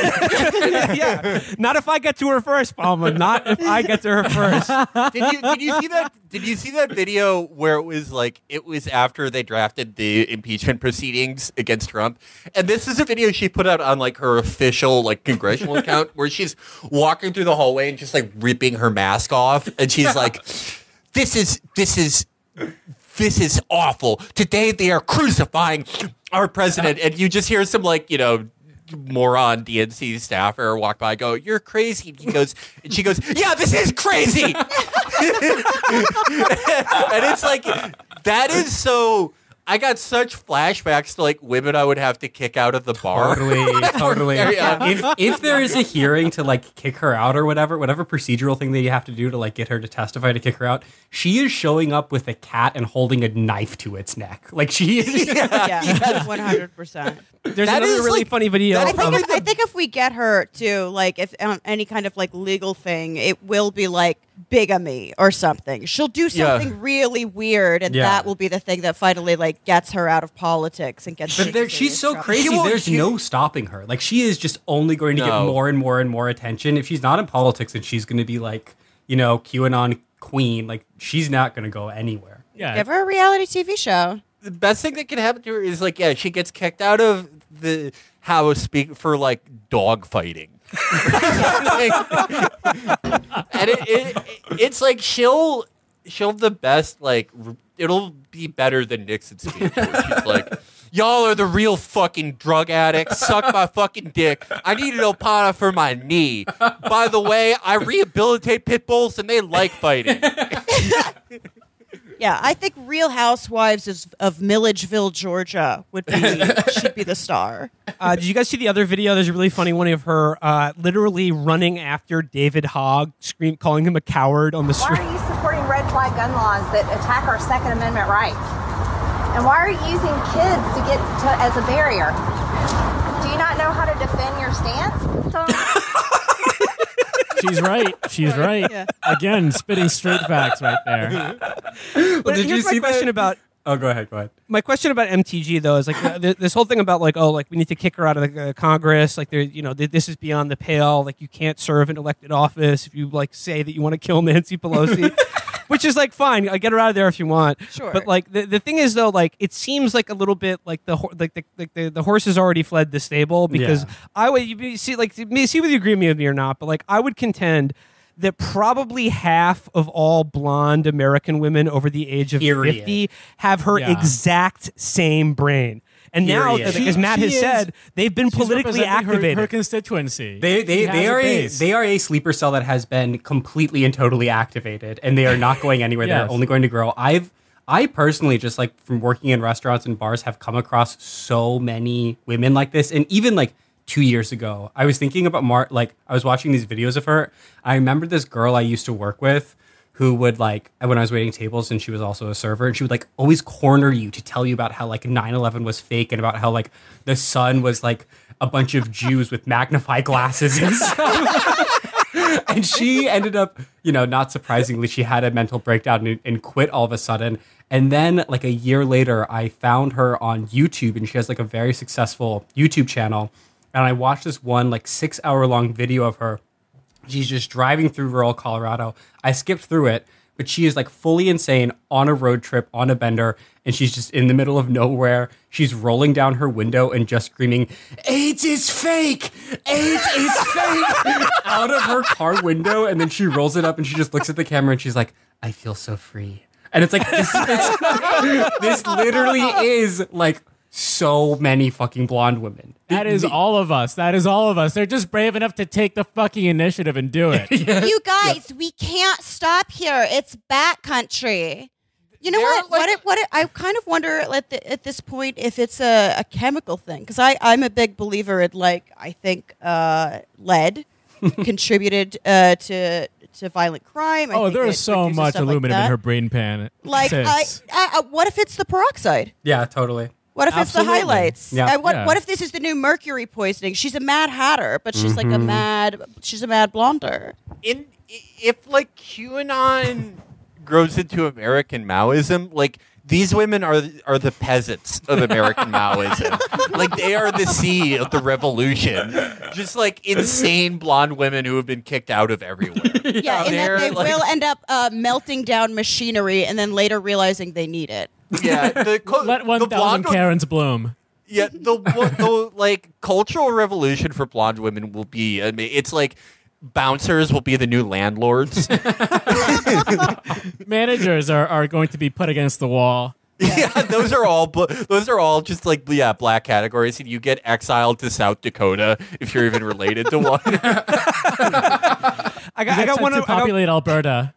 yeah, not if I get to her first, Palma. Not if I get to her first. Did you did you see that? Did you see that video where it was like it was after they drafted the impeachment proceedings against Trump, and this is a video she put out on like her official like congressional account where she's walking through the hallway and just like ripping her mask off, and she's like, "This is this is." This is awful. Today they are crucifying our president, and you just hear some like you know moron D N C staffer walk by, go, "You're crazy." And he goes, and she goes, "Yeah, this is crazy." And it's like that is so. I got such flashbacks to like women I would have to kick out of the bar. Totally, totally. Yeah. If if there is a hearing to like kick her out or whatever, whatever procedural thing that you have to do to like get her to testify to kick her out, she is showing up with a cat and holding a knife to its neck. Like she is. Yeah, one hundred percent. There's That another is, really like- funny video. that I is of- think if, I think if we get her to like if um, any kind of like legal thing, it will be like bigamy or something. She'll do Yeah. something really weird, and Yeah. that will be the thing that finally like gets her out of politics and gets. But her there, into she's serious so trouble. crazy. She won't- There's she- no stopping her. Like she is just only going to No. get more and more and more attention. If she's not in politics, then she's going to be like, you know, QAnon queen. Like she's not going to go anywhere. Yeah, Give her a reality T V show. The best thing that can happen to her is like, yeah, she gets kicked out of the house speak for like dog fighting. And it, it, it's like she'll she'll have the best like r- it'll be better than Nixon's speech. Where she's like, "Y'all are the real fucking drug addicts. Suck my fucking dick. I need an Opana for my knee. By the way, I rehabilitate pit bulls and they like fighting." Yeah, I think Real Housewives is, of Milledgeville, Georgia, would be should be the star. Uh, did you guys see the other video? There's a really funny one of her uh, literally running after David Hogg, scream, calling him a coward on the Why street. are you supporting red flag gun laws that attack our Second Amendment rights? And why are you using kids to get to, as a barrier? Do you not know how to defend your stance? she's right. She's right. Yeah. Again, spitting straight facts right there. But did you here's my see question that- about Oh, go ahead. Go ahead. my question about M T G though is like uh, th- this whole thing about like, oh, like we need to kick her out of the uh, Congress, like there, you know, th- this is beyond the pale, like you can't serve in elected office if you like say that you want to kill Nancy Pelosi. Which is like fine, I get her out of there if you want. Sure. But like the, the thing is though, like it seems like a little bit like the ho- like the like the, the horse has already fled the stable because Yeah. I would you see like me see whether you agree with me or not, but like I would contend that probably half of all blonde American women over the age of Period. fifty have her Yeah. exact same brain. And now, Period. as Matt She has is- said, they've been She's politically representing her- activated. Her, constituency. They they, She they has are a base. they are a sleeper cell that has been completely and totally activated, and they are not going anywhere. Yes. They're only going to grow. I've I personally just like from working in restaurants and bars have come across so many women like this, and even like two years ago, I was thinking about Mar. Like I was watching these videos of her. I remember this girl I used to work with, who would like, when I was waiting tables and she was also a server, and she would like always corner you to tell you about how like nine eleven was fake and about how like the sun was like a bunch of Jews with magnifying glasses and stuff. And she ended up, you know, not surprisingly, she had a mental breakdown and, and quit all of a sudden. And then like a year later, I found her on YouTube, and she has like a very successful YouTube channel. And I watched this one like six hour long video of her. She's just driving through rural Colorado. I skipped through it, but she is like fully insane on a road trip on a bender, and she's just in the middle of nowhere. She's rolling down her window and just screaming, "AIDS is fake! AIDS is fake!" out of her car window, and then she rolls it up and she just looks at the camera and she's like, "I feel so free." And it's like, this, this, this literally is like so many fucking blonde women. That is all of us. That is all of us. They're just brave enough to take the fucking initiative and do it. Yeah. You guys, we can't stop here. It's backcountry. You know They're what? like- what? It, what? It, I kind of wonder at, the, at this point if it's a, a chemical thing, because I I'm a big believer in like I think uh, lead contributed uh, to to violent crime. I Oh, think there it is so produces much stuff like aluminum in that. her brain pan. Like, I, sis. I, I, what if it's the peroxide? Yeah, totally. What if Absolutely. it's the highlights? Yeah. Uh, what Yeah. What if this is the new mercury poisoning? She's a mad hatter, but she's like a Mm-hmm. mad. She's a mad blonder. In if like QAnon grows into American Maoism, like these women are are the peasants of American Maoism. Like they are the sea of the revolution. Just like insane blonde women who have been kicked out of everywhere. Yeah, in that They're, they like- will end up uh, melting down machinery and then later realizing they need it. Yeah, the co- Let the one thousand blonde Karens bloom. Yeah, the, the like cultural revolution for blonde women will be. I mean, it's like bouncers will be the new landlords. Managers are, are going to be put against the wall. Yeah, those are all. bl- Those are all just like yeah, black categories, and you get exiled to South Dakota if you're even related to one. I got, I got one. to I got, populate Alberta.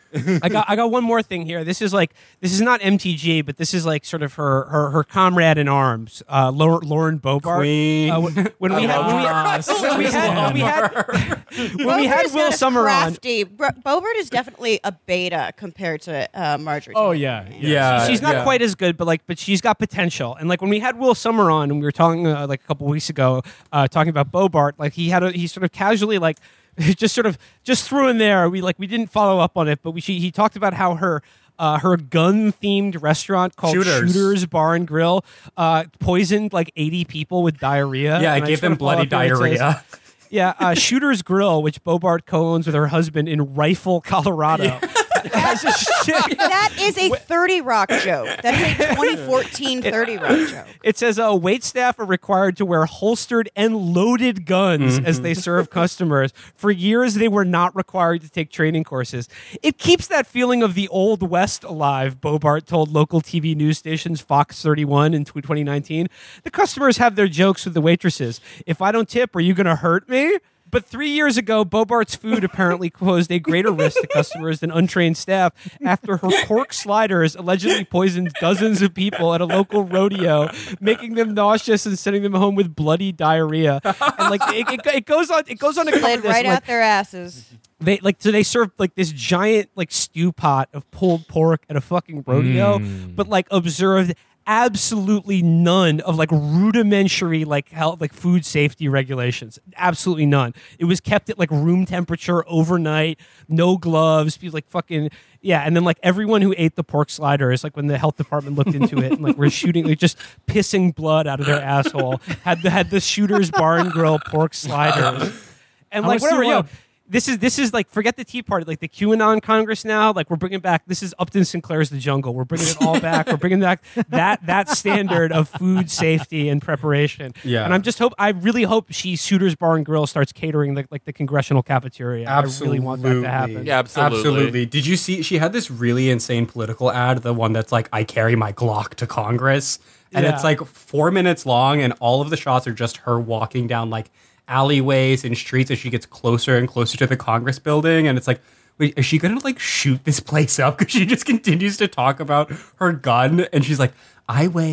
I got I got one more thing here. This is like this is not M T G, but this is like sort of her her, her comrade in arms, uh, Lauren, Lauren Bobart. Queen. Uh, when, when we had when we, Ross. when we had when we had when we Bobert had is Will not as Summer on. crafty. Bro- Bobert is definitely a beta compared to uh, Marjorie. Oh, Taylor. yeah. Yeah, She's not yeah. quite as good, but like, but she's got potential. And like when we had Will Summer on, and we were talking uh, like a couple weeks ago, uh, talking about Bobart, like he had a, he sort of casually like just sort of just threw in there. We like we didn't follow up on it, but we she, he talked about how her. Uh, her gun-themed restaurant called Shooters. Shooters Bar and Grill uh, poisoned like eighty people with diarrhea. Yeah, I And gave just them wanna follow bloody up here. It says- diarrhea. Yeah, uh, Shooter's Grill, which Bobart co-owns with her husband in Rifle, Colorado. Has a shit- That is a thirty Rock joke. That is a twenty fourteen thirty Rock joke. It says uh, wait staff are required to wear holstered and loaded guns as they serve customers. For years, they were not required to take training courses. It keeps that feeling of the Old West alive, Bobart told local T V news stations Fox thirty-one in twenty nineteen. The customers have their jokes with the waitresses. If I don't tip, are you going to hurt me? But three years ago, Bobart's food apparently posed a greater risk to customers than untrained staff after her pork sliders allegedly poisoned dozens of people at a local rodeo, making them nauseous and sending them home with bloody diarrhea. And like it, it, it goes on, it goes on to cover Slid this, right like, out their asses. they like so they serve like this giant like stew pot of pulled pork at a fucking rodeo, but like observed absolutely none of like rudimentary like health like food safety regulations. Absolutely none. It was kept at like room temperature overnight, no gloves, people like fucking yeah, and then like everyone who ate the pork sliders, like when the health department looked into it and like we're shooting like just pissing blood out of their asshole, had the had the Shooter's Bar and Grill pork sliders. And I like wanna see whatever, yo, what- this is this is like forget the Tea Party, like the QAnon Congress now. Like we're bringing back this is Upton Sinclair's The Jungle. We're bringing it all back. We're bringing back that that standard of food safety and preparation. Yeah. and I'm just hope I really hope she Shooter's Bar and Grill starts catering like like the congressional cafeteria. I really want that to happen. Yeah, absolutely. Did you see? She had this really insane political ad, the one that's like, "I carry my Glock to Congress," and Yeah. it's like four minutes long, and all of the shots are just her walking down like alleyways and streets as she gets closer and closer to the Congress building, and it's like, wait, is she gonna like shoot this place up? Because she just continues to talk about her gun, and she's like, "I weigh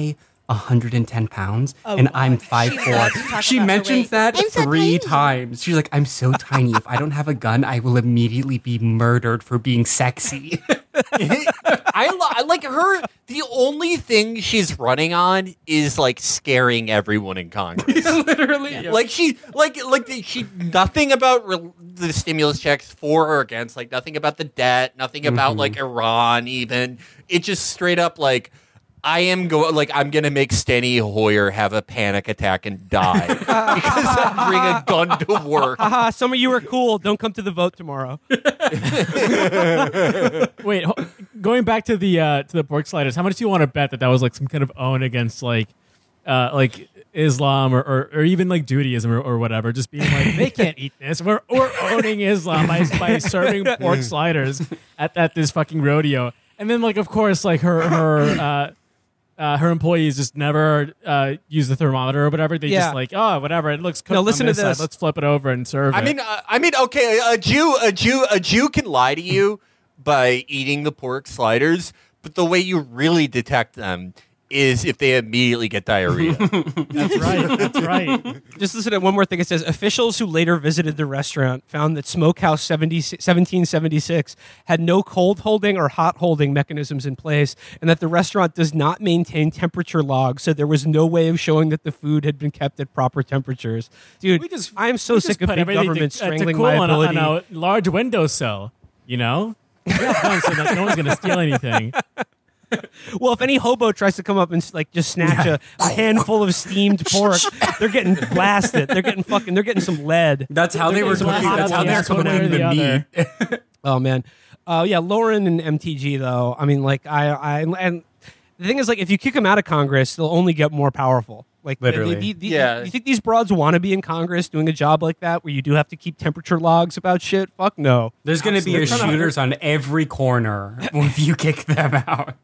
one hundred ten pounds, Oh, and God. I'm five She foot four. loves to talk She about her mentions weight. that I'm so three tiny. times. She's like, I'm so tiny. If I don't have a gun, I will immediately be murdered for being sexy. I, lo- I like her. The only thing she's running on is like scaring everyone in Congress. Literally. Like she, like, like the, she, nothing about re- the stimulus checks for or against. Like nothing about the debt. Nothing about Mhm. like Iran. Even it just straight up like. I am going like I'm gonna make Steny Hoyer have a panic attack and die because I bring a gun to work. Haha, some of you are cool. Don't come to the vote tomorrow. Wait, ho- going back to the uh, to the pork sliders, how much do you want to bet that that was like some kind of own against like uh, like Islam or, or, or even like Judaism or, or whatever? Just being like they can't eat this. We're we're owning Islam by by serving pork sliders at, at this fucking rodeo. And then like of course like her her. Uh, Uh, her employees just never uh, use the thermometer or whatever. They Yeah. just like, oh, whatever. It looks cooked No, on listen to this side. this. Let's flip it over and serve I it. mean, uh, I mean, okay, a Jew, a Jew, a Jew can lie to you by eating the pork sliders, but the way you really detect them is if they immediately get diarrhea. That's right. That's right. Just listen to one more thing. It says officials who later visited the restaurant found that Smokehouse seventy, seventeen seventy-six had no cold holding or hot holding mechanisms in place, and that the restaurant does not maintain temperature logs, so there was no way of showing that the food had been kept at proper temperatures. Dude, We just- I am so We just sick of put big everything government to, uh, to strangling cool my on a, ability. on a large windowsill, you know? Yeah, no, so that no one's going to steal anything. Well, if any hobo tries to come up and like just snatch a, a handful of steamed pork, they're getting blasted. They're getting fucking. They're getting some lead. That's how they were getting cooking. blasted That's out how the they're ass one way or cooking the the meat. Oh man, uh, yeah, Lauren and M T G though. I mean, like I, I, and the thing is, like, if you kick them out of Congress, they'll only get more powerful. Like Literally. the- the- the- Yeah. You think these broads want to be in Congress doing a job like that, where you do have to keep temperature logs about shit? Fuck no. There's going to be a Absolutely. shooters on every corner if you kick them out.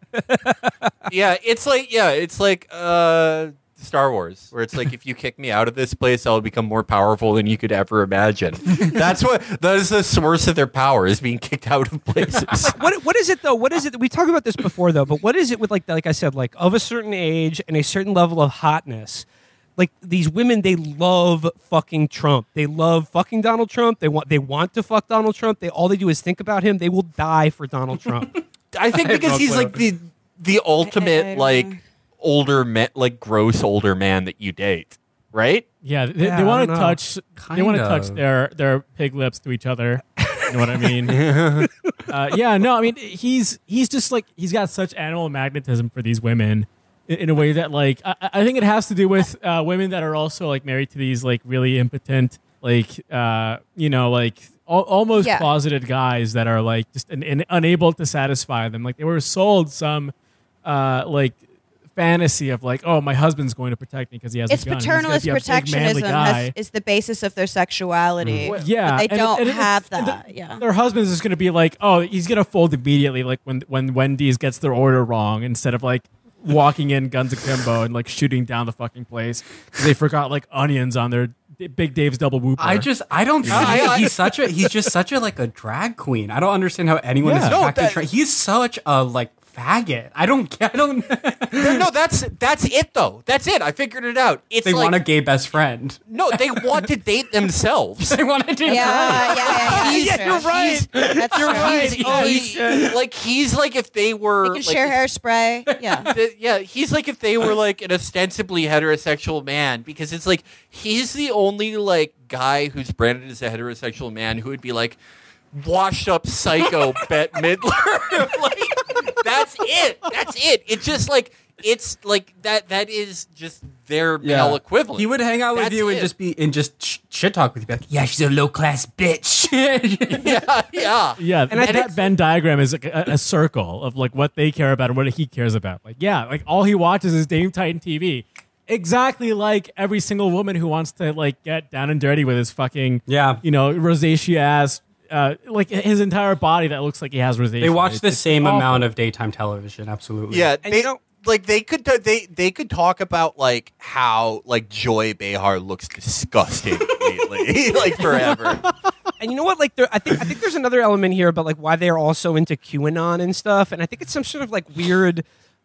yeah, it's like yeah, it's like uh, Star Wars, where it's like if you kick me out of this place, I'll become more powerful than you could ever imagine. That's what that is the source of their power is being kicked out of places. What what is it though? What is it? We talked about this before though, but what is it with like like I said, like of a certain age and a certain level of hotness? Like these women, they love fucking Trump. They love fucking Donald Trump. They want they want to fuck Donald Trump. They all they do is think about him. They will die for Donald Trump. I think because he's like the the ultimate I don't like know. older man, like gross older man that you date, right? Yeah, they, Yeah, they I want don't to know. touch. They want to Kind touch of. their their pig lips to each other. You know what I mean? uh, yeah, no, I mean he's he's just like he's got such animal magnetism for these women in, in a way that like I, I think it has to do with uh, women that are also like married to these like really impotent like uh, you know like al- almost Yeah. closeted guys that are like just an, an, unable to satisfy them. Like they were sold some uh, like fantasy of like, oh, my husband's going to protect me because he has It's a gun. He's gonna paternalist be a big, manly protectionism guy. has, is the basis of their sexuality. Well, yeah, But they and it- don't and it- have and that. the- yeah. Their husband's just going to be like, oh, he's going to fold immediately, like when when Wendy's gets their order wrong, instead of like walking in guns akimbo and like shooting down the fucking place because they forgot like onions on their Big Dave's double whooper. I just I don't see I- it. I- He's such a he's just such a like a drag queen. I don't understand how anyone Yeah. is No, attracted that- to drag. He's such a like faggot. I don't I don't no, no, that's that's it though. That's it. I figured it out. It's they like want a gay best friend. no, they want to date themselves. They want to do Yeah, yeah, yeah, yeah. He's- that's you're true. right. That's You're true. right. They Oh, he- like he's like if they were can like, share hairspray. Yeah. the- yeah, he's like if they were like an ostensibly heterosexual man, because it's like he's the only like guy who's branded as a heterosexual man who would be like washed up psycho Bette Midler. Like that's it. That's it. It's just like it's like that. That is just their male equivalent. He would hang out with That's you and it. just be and just sh- shit talk with you. Be like, yeah, she's a low class bitch. yeah, yeah. yeah, And and I that think- Venn diagram is like a, a circle of like what they care about and what he cares about. Like, yeah, like all he watches is Dame Titan T V. Exactly like every single woman who wants to like get down and dirty with his fucking Yeah. you know, rosacea ass, uh, like his entire body that looks like he has rosacea. They watch It's- the it's same awful. amount of daytime television. Absolutely. Yeah, And they you know- like they could they they could talk about like how like Joy Behar looks disgusting lately, like forever. And you know what? Like, there, I think I think there's another element here about like why they are all so into QAnon and stuff. And I think it's some sort of like weird,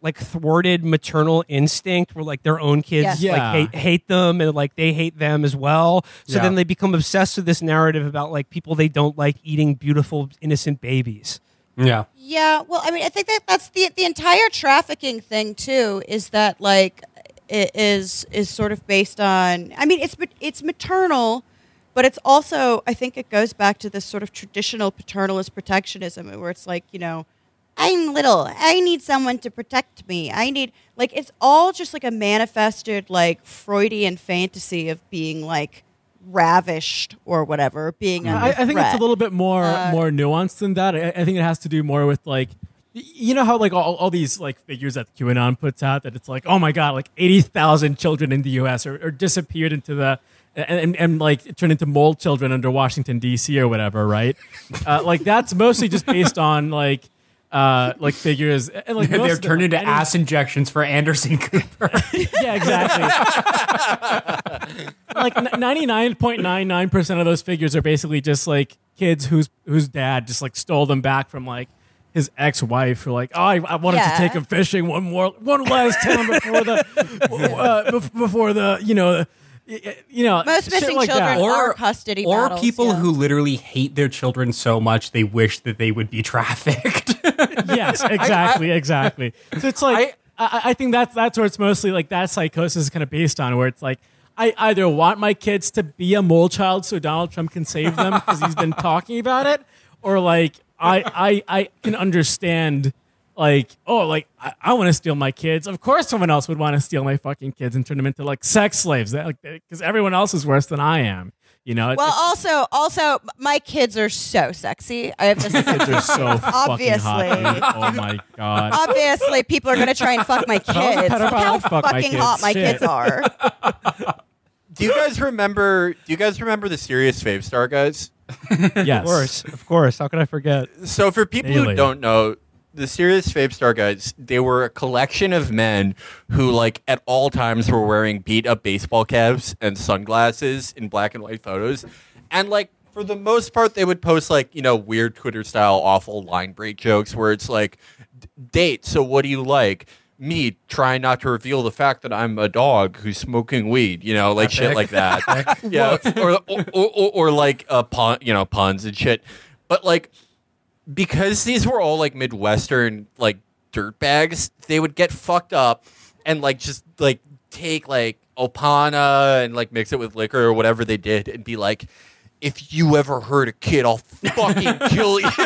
like thwarted maternal instinct where like their own kids Yes. Yeah. like hate, hate them and like they hate them as well. So Yeah. then they become obsessed with this narrative about like people they don't like eating beautiful innocent babies. Yeah. Yeah, well, I mean, I think that that's the the entire trafficking thing too. Is that like it is is sort of based on? I mean, it's it's maternal, but it's also I think it goes back to this sort of traditional paternalist protectionism, where it's like, you know, I'm little, I need someone to protect me. I need like it's all just like a manifested like Freudian fantasy of being like ravished or whatever, being under I, I think threat. it's a little bit more Uh, more nuanced than that. I, I think it has to do more with like, y- you know how like all, all these like figures that QAnon puts out that it's like, oh my god, like eighty thousand children in the U S are, are disappeared into the and, and, and like turned into mole children under Washington D C or whatever, right? uh, like that's mostly just based on like. Uh, like figures, and like most They're of them, turned into any- ass injections for Anderson Cooper. Yeah, exactly. Like ninety-nine point nine nine percent of those figures are basically just like kids whose whose dad just like stole them back from like his ex-wife, who like, oh, I, I wanted Yeah. to take him fishing one more, one last time before the, uh, bef- before the, you know, y- you know, Most shit missing like children that. are custody or battles, people yeah. who literally hate their children so much they wish that they would be trafficked. Yes, exactly, exactly. So it's like I, I think that's that's where it's mostly like that psychosis is kind of based on, where it's like I either want my kids to be a mole child so Donald Trump can save them because he's been talking about it, or like I I, I can understand like oh like I, I want to steal my kids. Of course, someone else would want to steal my fucking kids and turn them into like sex slaves, that, like because everyone else is worse than I am. You know, Well, it's, also, also, my kids are so sexy. I have this. kids are so fucking Obviously. hot. Dude. Oh my god. Obviously, people are going to try and fuck my I was a kids. pedophile, Look how I'd fuck my fucking kids. hot my Shit. kids are. Do you guys remember? Do you guys remember the Serious Fave Star guys? Yes. Of course, of course. How could I forget? So for people who Daily. don't know, the Serious Fave Star guys, they were a collection of men who, like, at all times were wearing beat up baseball caps and sunglasses in black and white photos, and like for the most part, they would post like, you know, weird Twitter style awful line break jokes where it's like, date. So what do you like? Me trying not to reveal the fact that I'm a dog who's smoking weed, you know, like shit like that. Yeah, or or, or, or like uh, pun, you know, puns and shit. But like, because these were all like Midwestern like dirt bags, they would get fucked up and like just like take like Opana and like mix it with liquor or whatever they did and be like, if you ever hurt a kid, I'll fucking kill you.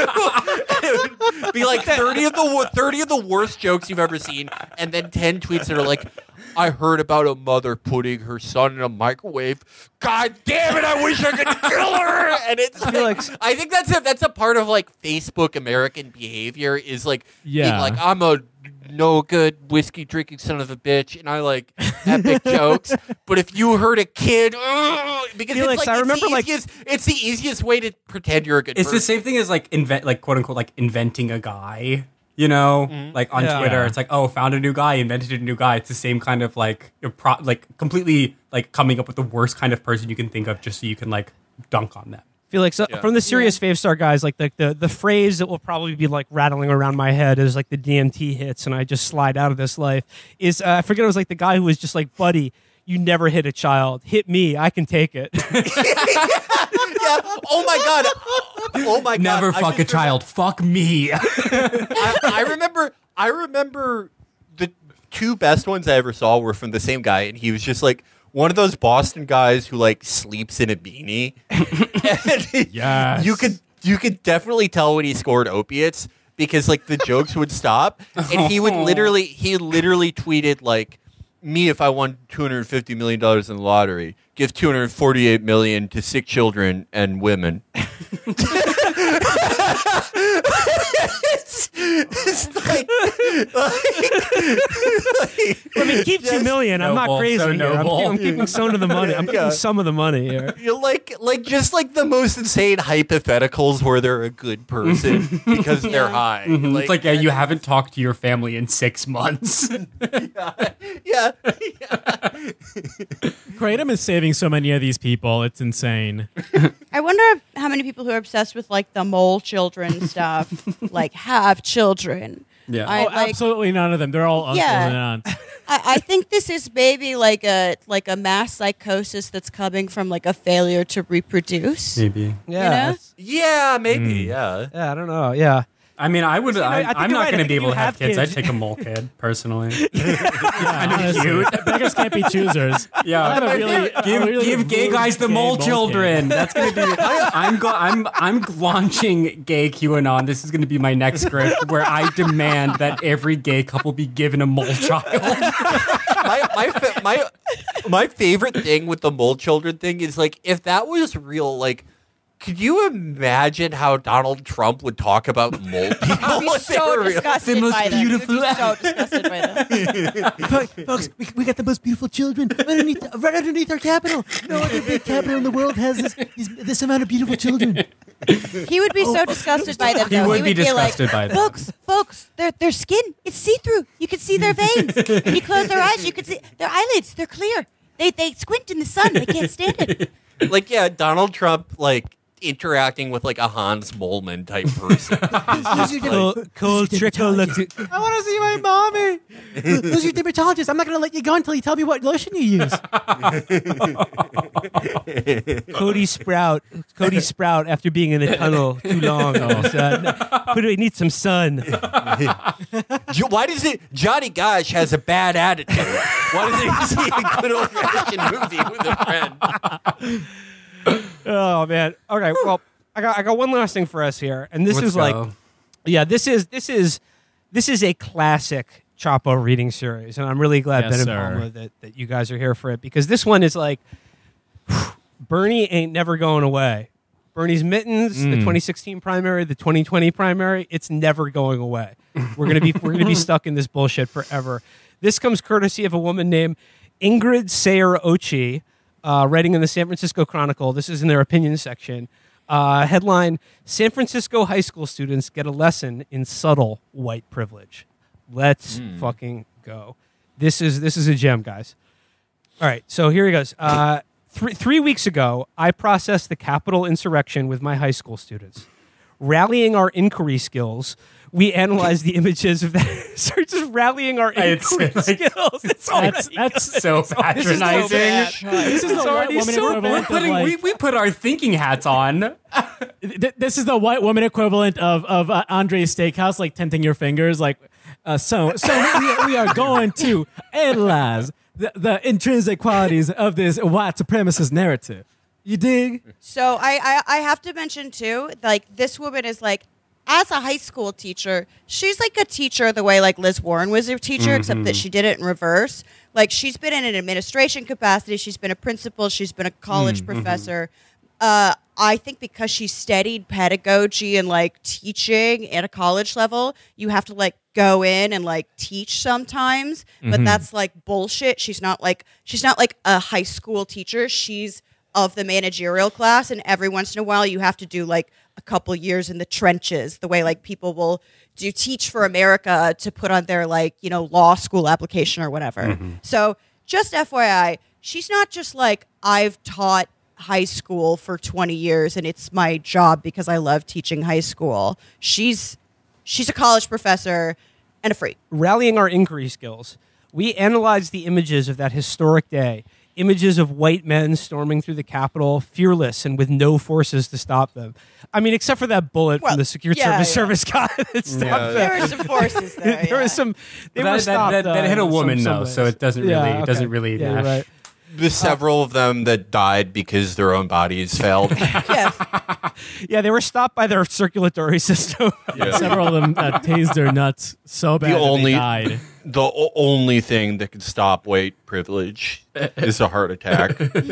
Be like thirty of the wo- thirty of the worst jokes you've ever seen, and then ten tweets that are like, I heard about a mother putting her son in a microwave. God damn it! I wish I could kill her. And it's like, like- I think that's a that's a part of like Facebook American behavior is like being Yeah. like, I'm a no good whiskey drinking son of a bitch, and I like epic jokes. But if you hurt a kid, ugh, because Felix, it's like I it's remember, the like- easiest, it's the easiest way to pretend you're a good It's person. the same thing as like invent, like quote unquote, like inventing a guy. You know, like on Yeah. Twitter, Yeah. it's like, oh, found a new guy, invented a new guy. It's the same kind of like, you're pro- like completely like coming up with the worst kind of person you can think of, just so you can like dunk on them. Felix, uh, Yeah. from the Serious Fave Star guys, like the, the the phrase that will probably be like rattling around my head as like the D M T hits and I just slide out of this life is uh, I forget, it was like the guy who was just like, buddy, you never hit a child. Hit me, I can take it. Yeah. Oh my god. Oh my god. Never I fuck a just child. Fuck me. I, I remember. I remember the two best ones I ever saw were from the same guy, and he was just like one of those Boston guys who like sleeps in a beanie. And Yes. you could you could definitely tell when he scored opiates because like the jokes would stop, and he would literally he literally tweeted like, me if I won two hundred fifty million dollars in the lottery, give two hundred forty-eight million dollars to sick children and women. it's, it's like, like, I mean, keep two million. I'm not noble, crazy. so here. I'm, noble. keep- I'm keeping some of the money. I'm keeping Yeah. some of the money here. you're like like just like the most insane hypotheticals where they're a good person because they're high. It's like, yeah, you haven't talked to your family in six months. yeah, yeah. Kratom is saving so many of these people. It's insane. I wonder how many people who are obsessed with like the mole children stuff, like have children, Yeah. I, Oh, like, absolutely none of them. They're all uncles Yeah. and aunts. I, I think this is maybe like a like a mass psychosis that's coming from like a failure to reproduce. Maybe. Yeah, know? that's- Yeah, maybe. Mm. Yeah. yeah. I don't know. Yeah. I mean, I would. See, I- I I, think I'm you're not right. I going to think be if able you to have have kids. kids- I'd take a mole kid personally. Honestly, beggars can't be choosers. Yeah, I have a really, a give really give gay rude guys the gay mole kid. children. That's gonna be. I'm go. I'm I'm launching gay QAnon. This is gonna be my next script where I demand that every gay couple be given a mole child. my my fa- my my favorite thing with the mole children thing is like if that was real, like. Could you imagine how Donald Trump would talk about mole people? I'd be if they so were real? disgusted The most by them. You'd beautiful- be so disgusted by them. Folks, we, we got the most beautiful children underneath, right underneath our capital. No other big capital in the world has this this, this amount of beautiful children. He would be so disgusted by them. He Though. would be disgusted like, by them. Folks, folks, their their skin, it's see through. You can see their veins. When you close their eyes, you can see their eyelids. They're clear. They they squint in the sun. They can't stand it. Like, yeah, Donald Trump, like, interacting with, like, a Hans Moleman type person. It's just like- Cool trickle. I want to see my mommy. Who's your dermatologist? I'm not going to let you go until you tell me what lotion you use. Cody Sprout. Cody Sprout after being in a tunnel too long. Oh. But he needs some sun. Jo- Why does it? Johnny Gosh has a bad attitude. Why does he see a good old fashioned movie with a friend? Oh man. Okay. Well, I got I got one last thing for us here, and this Let's is like, go. yeah, this is this is this is a classic Chapo reading series, and I'm really glad Yes, Ben and sir. Palma that that you guys are here for it because this one is like, Bernie ain't never going away. Bernie's mittens, the twenty sixteen primary, the twenty twenty primary, it's never going away. We're gonna be we're gonna be stuck in this bullshit forever. This comes courtesy of a woman named Ingrid Sayer Ochi, uh, writing in the San Francisco Chronicle. This is in their opinion section. Uh, headline: San Francisco high school students get a lesson in subtle white privilege. Let's fucking go. This is this is a gem, guys. All right, so here he goes. Uh, three, three weeks ago, I processed the Capitol insurrection with my high school students. Rallying our inquiry skills, we analyzed the images of that. So just rallying our It's inquiry like- skills. It's That's, already that's So patronizing. This is the white already woman so equivalent of Putting- like, we, we put our thinking hats on. th- this is the white woman equivalent of of uh, Andre's Steakhouse, like tenting your fingers, like uh, so. So we, we are going to analyze the, the intrinsic qualities of this white supremacist narrative. You dig? So I, I I have to mention too, like this woman is like, as a high school teacher, she's like a teacher the way like Liz Warren was a teacher, except that she did it in reverse. Like she's been in an administration capacity, she's been a principal, she's been a college professor. Uh, I think because she studied pedagogy and like teaching at a college level, you have to like go in and like teach sometimes, but that's like bullshit. She's not like she's not like a high school teacher. She's of the managerial class, and every once in a while you have to do like a couple years in the trenches, the way like people will do Teach for America to put on their like, you know, law school application or whatever. So just F Y I, she's not just like, I've taught high school for twenty years and it's my job because I love teaching high school. She's she's a college professor and a freak. Rallying our inquiry skills, we analyzed the images of that historic day. Images of white men storming through the Capitol, fearless and with no forces to stop them. I mean, except for that bullet Well, from the Secret yeah, Service yeah. service guy that stopped Yeah. them. There were some forces there. There yeah. was some. They But were that, that, stopped. that, that uh, hit a in woman some- though, some so ways. it doesn't really Yeah, it doesn't okay. really. Yeah, you're right. The several of them that died because their own bodies failed. Yes. Yeah, they were stopped by their circulatory system. Several of them uh, tased their nuts so bad The that only- they died. The o- only thing that can stop white privilege is a heart attack.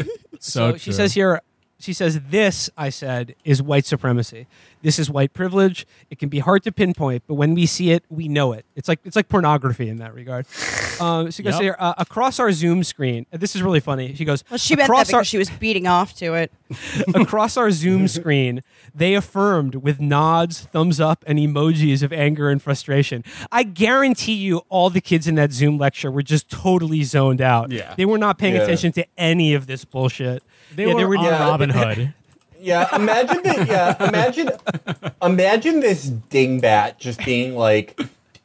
So, she true. says here, she says, this, I said, is white supremacy. This is white privilege. It can be hard to pinpoint, but when we see it, we know it. It's like it's like pornography in that regard. Um, she goes Yep. here, uh, across our Zoom screen, and this is really funny. She goes, Well, she meant that across because our, she was beating off to it. across our Zoom screen, they affirmed with nods, thumbs up, and emojis of anger and frustration. I guarantee you all the kids in that Zoom lecture were just totally zoned out. Yeah. They were not paying Yeah. attention to any of this bullshit. they Yeah, were, they were- on yeah. Robin Hood. Yeah, imagine that. Yeah, imagine, imagine this dingbat just being like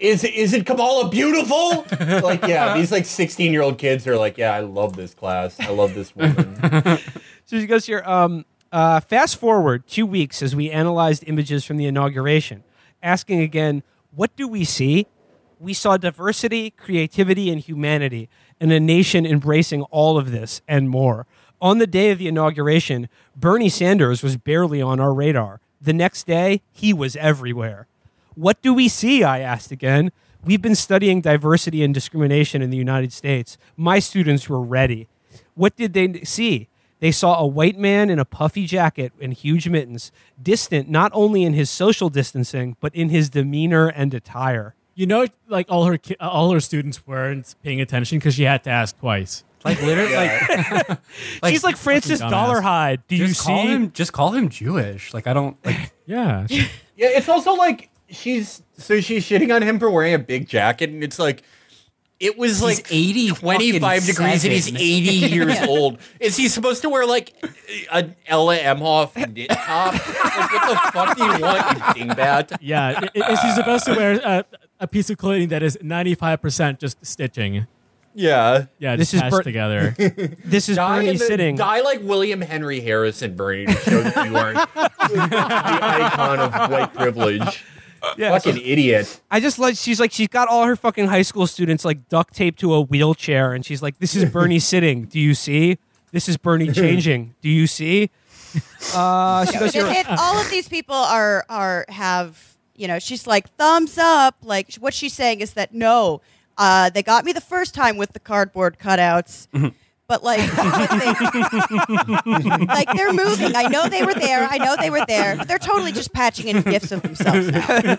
is is it Kamala beautiful? Like, yeah, these like sixteen year old kids are like, yeah, I love this class. I love this woman. So she goes here. Um, uh, fast forward two weeks as we analyzed images from the inauguration, asking again, what do we see? We saw diversity, creativity, and humanity, and a nation embracing all of this and more. On the day of the inauguration, Bernie Sanders was barely on our radar. The next day, he was everywhere. What do we see? I asked again. We've been studying diversity and discrimination in the United States. My students were ready. What did they see? They saw a white man in a puffy jacket and huge mittens, distant not only in his social distancing, but in his demeanor and attire. You know, like all her ki- all her students weren't paying attention because she had to ask twice. Like literally, like, like she's like Francis Dollarhide. Do you just call see? him? Just call him Jewish. Like I don't. Like Yeah. Yeah, it's also like she's so she's shitting on him for wearing a big jacket, and it's like it was He's like eighty twenty-five degrees, and he's seven. eighty years old. Is he supposed to wear like an Ella Emhoff knit top? Like, what the fuck do you want, you dingbat? Yeah. I- I- Is he supposed to wear a, a piece of clothing that is ninety-five percent just stitching? Yeah, Yeah, This just is patched Ber- together. This is die, Bernie in the- sitting. die like William Henry Harrison, Bernie, to show that you aren't the icon of white privilege. Yeah, Fucking idiot. I just like she's like she's got all her fucking high school students like duct taped to a wheelchair, and she's like, "This is Bernie sitting. Do you see? This is Bernie changing. Do you see?" Uh, she goes, It- "You're- it- all of these people are are have you know. She's like thumbs up. Like what she's saying is that no, uh, they got me the first time with the cardboard cutouts. But like, they, like they're moving. I know they were there. I know they were there. But they're totally just patching in gifs of themselves now.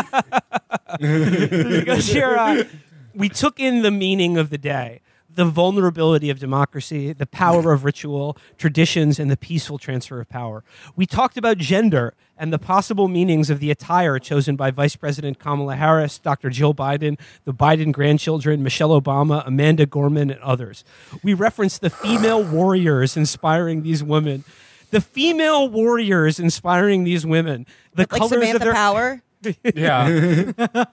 because here, uh, we took in the meaning of the day, the vulnerability of democracy, the power of ritual, traditions, and the peaceful transfer of power. We talked about gender and the possible meanings of the attire chosen by Vice President Kamala Harris, Doctor Jill Biden, the Biden grandchildren, Michelle Obama, Amanda Gorman, and others. We referenced the female warriors inspiring these women. The female warriors inspiring these women. The Like colors Samantha of their Power. yeah.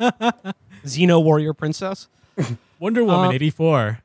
Xeno warrior princess. Wonder Woman Uh, eighty-four.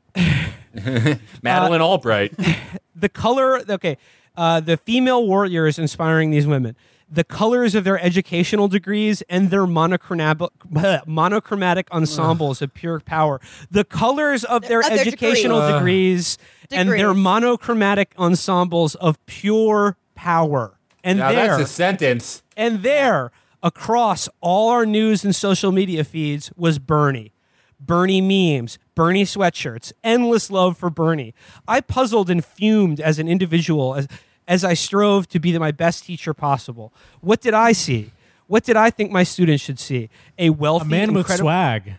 Madeline Albright. The color, okay, uh, the female warriors inspiring these women. The colors of their educational degrees and their monochromatic, monochromatic ensembles of pure power. The colors of their Of their educational degrees. degrees, and their Degrees. monochromatic ensembles of pure power. And Now there, that's a sentence. and there, across all our news and social media feeds was Bernie. Bernie memes, Bernie sweatshirts, endless love for Bernie. I puzzled and fumed as an individual as, as I strove to be my best teacher possible. What did I see? What did I think my students should see? A wealthy, A man with incredible- swag.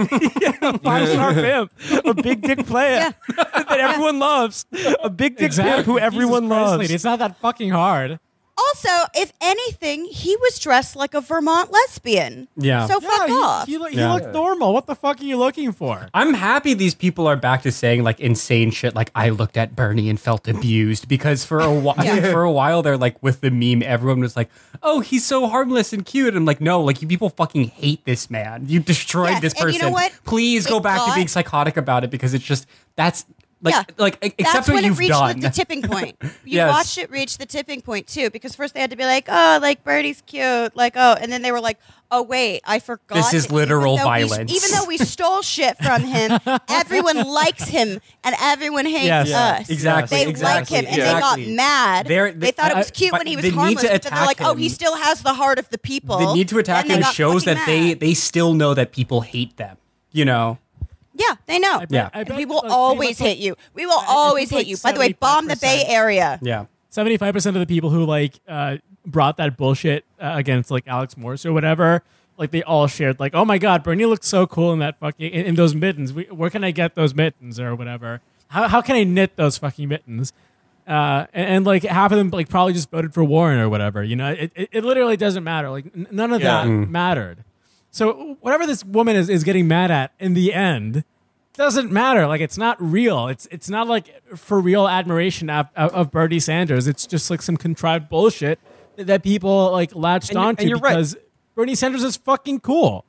a five-star pimp, a big dick player that everyone loves, a big dick pimp who everyone Jesus Christ, loves. lady, it's not that fucking hard. Also, if anything, he was dressed like a Vermont lesbian. Yeah. So fuck he, off. He, look- he Yeah. looked normal. What the fuck are you looking for? I'm happy these people are back to saying like insane shit like I looked at Bernie and felt abused because for a while for a while they're like with the meme everyone was like, "Oh, he's so harmless and cute." I'm like, "No, like you people fucking hate this man. You destroyed Yes, this and person. you know what? Please go It back to got- being psychotic about it because it's just that's like Yeah. like except That's what when you've it reached done." the, the tipping point. You Yes. watched it reach the tipping point too, because first they had to be like, "Oh, like Bernie's cute," like, "Oh," and then they were like, "Oh, wait, I forgot." This is that literal even though we- violence. even though we stole shit from him, everyone likes him and everyone hates Yes. Yeah, us. exactly, They like exactly, him and exactly. they got mad. They're- they, they- thought it was I- cute but when he was the need to harmless, but then they're like, attack "Oh, he him- still has the heart of the people." The need to attack And they him got shows fucking that they mad. they still know that people hate them. You know. Yeah, they know. bet- Yeah. I bet, We will like, pretty always much, hate you. We will I think always like hate you. By the way, bomb the Bay seventy-five percent. Area. Yeah. seventy-five percent of the people who like uh, brought that bullshit uh, against like Alex Morse or whatever, like they all shared like, "Oh my God, Bernie looks so cool in that fucking in, in those mittens. We, where can I get those mittens or whatever? How how can I knit those fucking mittens?" Uh, and, and like half of them like probably just voted for Warren or whatever. You know, it it, it literally doesn't matter. Like n- none of Yeah. that Mm. mattered. So whatever this woman is, is getting mad at in the end doesn't matter. Like it's not real. It's it's not like for real admiration of, of, of Bernie Sanders. It's just like some contrived bullshit that people like latched And you're- onto and you're right. because Bernie Sanders is fucking cool.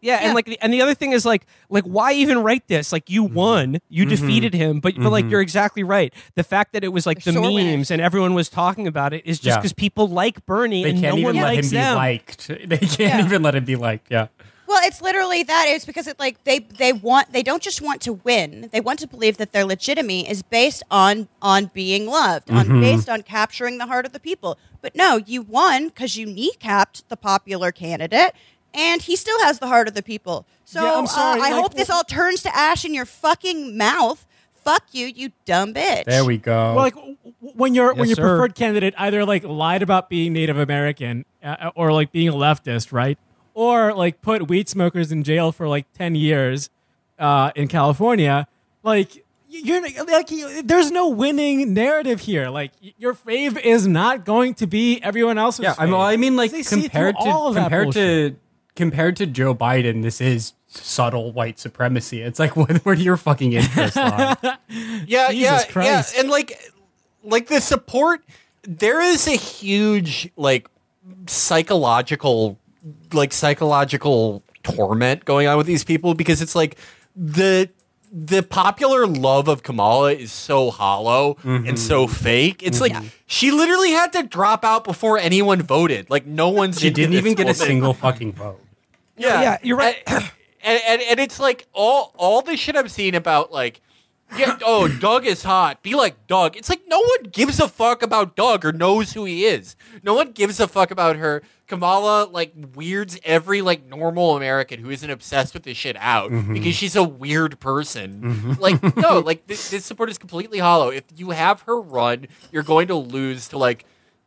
Yeah, and like, the, and the other thing is like, like why even write this? Like, you won, you Mhm. defeated him, but but like, Mhm. you're exactly right. The fact that it was like They're the sore memes winners. and everyone was talking about it is just Yeah. because people like Bernie They and can't no one even let likes him be them. liked. They can't Yeah. even let him be liked. Yeah. Well, it's literally that. It's because it like they they want they don't just want to win. They want to believe that their legitimacy is based on on being loved, on Mhm. based on capturing the heart of the people. But no, you won because you kneecapped the popular candidate, and he still has the heart of the people. So Yeah, I'm sorry, uh, I like, hope this all turns to ash in your fucking mouth. Fuck you, you dumb bitch. There we go. Well, like w- w- when your when Yes, your sir. preferred candidate either like lied about being Native American uh, or like being a leftist, right? Or like put weed smokers in jail for like ten years uh, in California. Like you're like you, there's no winning narrative here. Like y- your fave is not going to be everyone else's. yeah, I fave. mean, I mean, like They see compared through all to of that compared bullshit. to compared to Joe Biden, this is subtle white supremacy. It's like, what, where do your fucking interests lie? Yeah, Jesus yeah, Christ. yeah, and like, like the support. There is a huge like psychological, like psychological torment going on with these people because it's like the the popular love of Kamala is so hollow and so fake. It's like she literally had to drop out before anyone voted. Like no one's She into didn't this even get a woman. single fucking vote. Yeah, Yeah, you're right. And, and, and and it's like all all the shit I'm seeing about like, yeah, oh, Doug is hot. Be like Doug. It's like no one gives a fuck about Doug or knows who he is. No one gives a fuck about her. Kamala like weirds every like normal American who isn't obsessed with this shit out because she's a weird person. Like no, like this, this support is completely hollow. If you have her run, you're going to lose to like.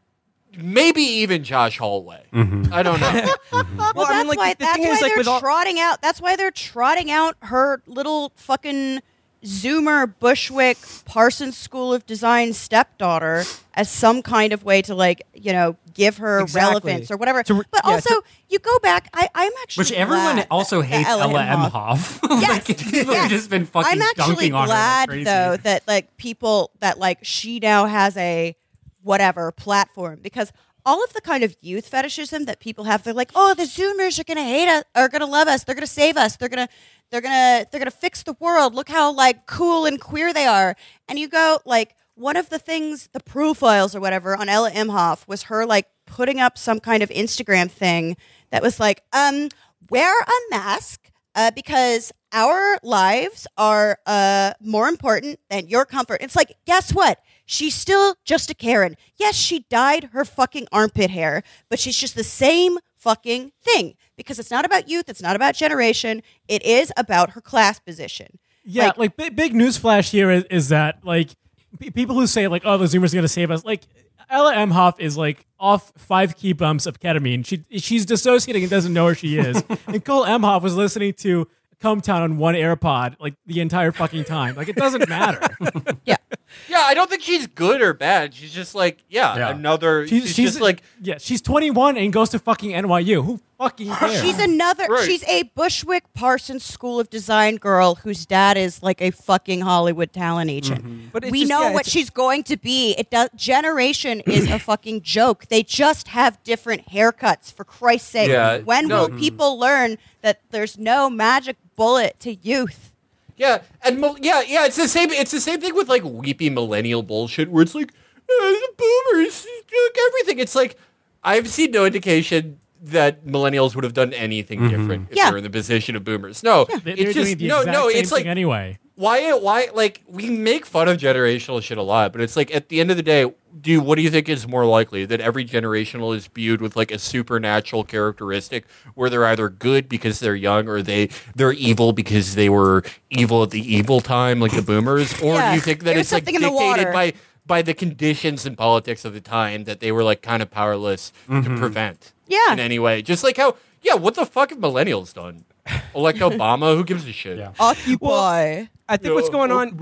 Maybe even Josh Hallway. I don't know. Well, Well, I that's mean, like, why the that's thing why is, like, they're with all- trotting out. That's why they're trotting out her little fucking Zoomer Bushwick Parsons School of Design stepdaughter as some kind of way to like you know give her Exactly. relevance or whatever. To re- but yeah, also, to- you go back. I, I'm actually Which everyone glad also that hates Ella Ella Emhoff- Emhoff. Yes, Like, people yes. have just been fucking I'm actually dunking on her like glad crazy. though that like people that like she now has a whatever platform because all of the kind of youth fetishism that people have, they're like, oh, the Zoomers are gonna hate us, are gonna love us, they're gonna save us, they're gonna, they're gonna, they're gonna fix the world. Look how like cool and queer they are. And you go like, one of the things, the profiles or whatever on Ella Emhoff was her like putting up some kind of Instagram thing that was like, um, wear a mask uh, because our lives are uh, more important than your comfort. It's like, guess what? She's still just a Karen. Yes, she dyed her fucking armpit hair, but she's just the same fucking thing because it's not about youth. It's not about generation. It is about her class position. Yeah, Like- like, big, big news flash here is, is that like p- people who say like, oh, the Zoomers are gonna save us. Like Ella Emhoff is like off five key bumps of ketamine. She she's dissociating and doesn't know where she is. And Cole Emhoff was listening to Come Town on one AirPod like the entire fucking time. Like it doesn't matter. Yeah. Yeah, I don't think she's good or bad. She's just like, yeah, Yeah. another. She's, just like, yeah, she's twenty-one and goes to fucking N Y U. Who fucking cares? She's another. Right. She's a Bushwick Parsons School of Design girl whose dad is like a fucking Hollywood talent agent. But it's we just- know yeah, what it's- she's going to be. It does. Generation is a fucking joke. They just have different haircuts. For Christ's sake, Yeah, when no. will people learn that there's no magic bullet to youth? yeah, and mil- yeah, yeah. It's the same. It's the same thing with like weepy millennial bullshit, where it's like uh, the boomers took everything. It's like I've seen no indication that millennials would have done anything different if Yeah. they're in the position of boomers. No, They- they're it's doing just the no, exact no. same It's like thing anyway. why why like we make fun of generational shit a lot, but it's like at the end of the day, do you, what do you think is more likely, that every generational is viewed with like a supernatural characteristic where they're either good because they're young or they they're evil because they were evil at the evil time like the boomers, or Yeah, do you think that there's it's like something in the dictated water. by by the conditions and politics of the time that they were like kind of powerless to prevent Yeah. in any way? Just like how yeah, what the fuck have millennials done? Elect Obama? Who gives a shit? Yeah. Occupy. I think what's going on.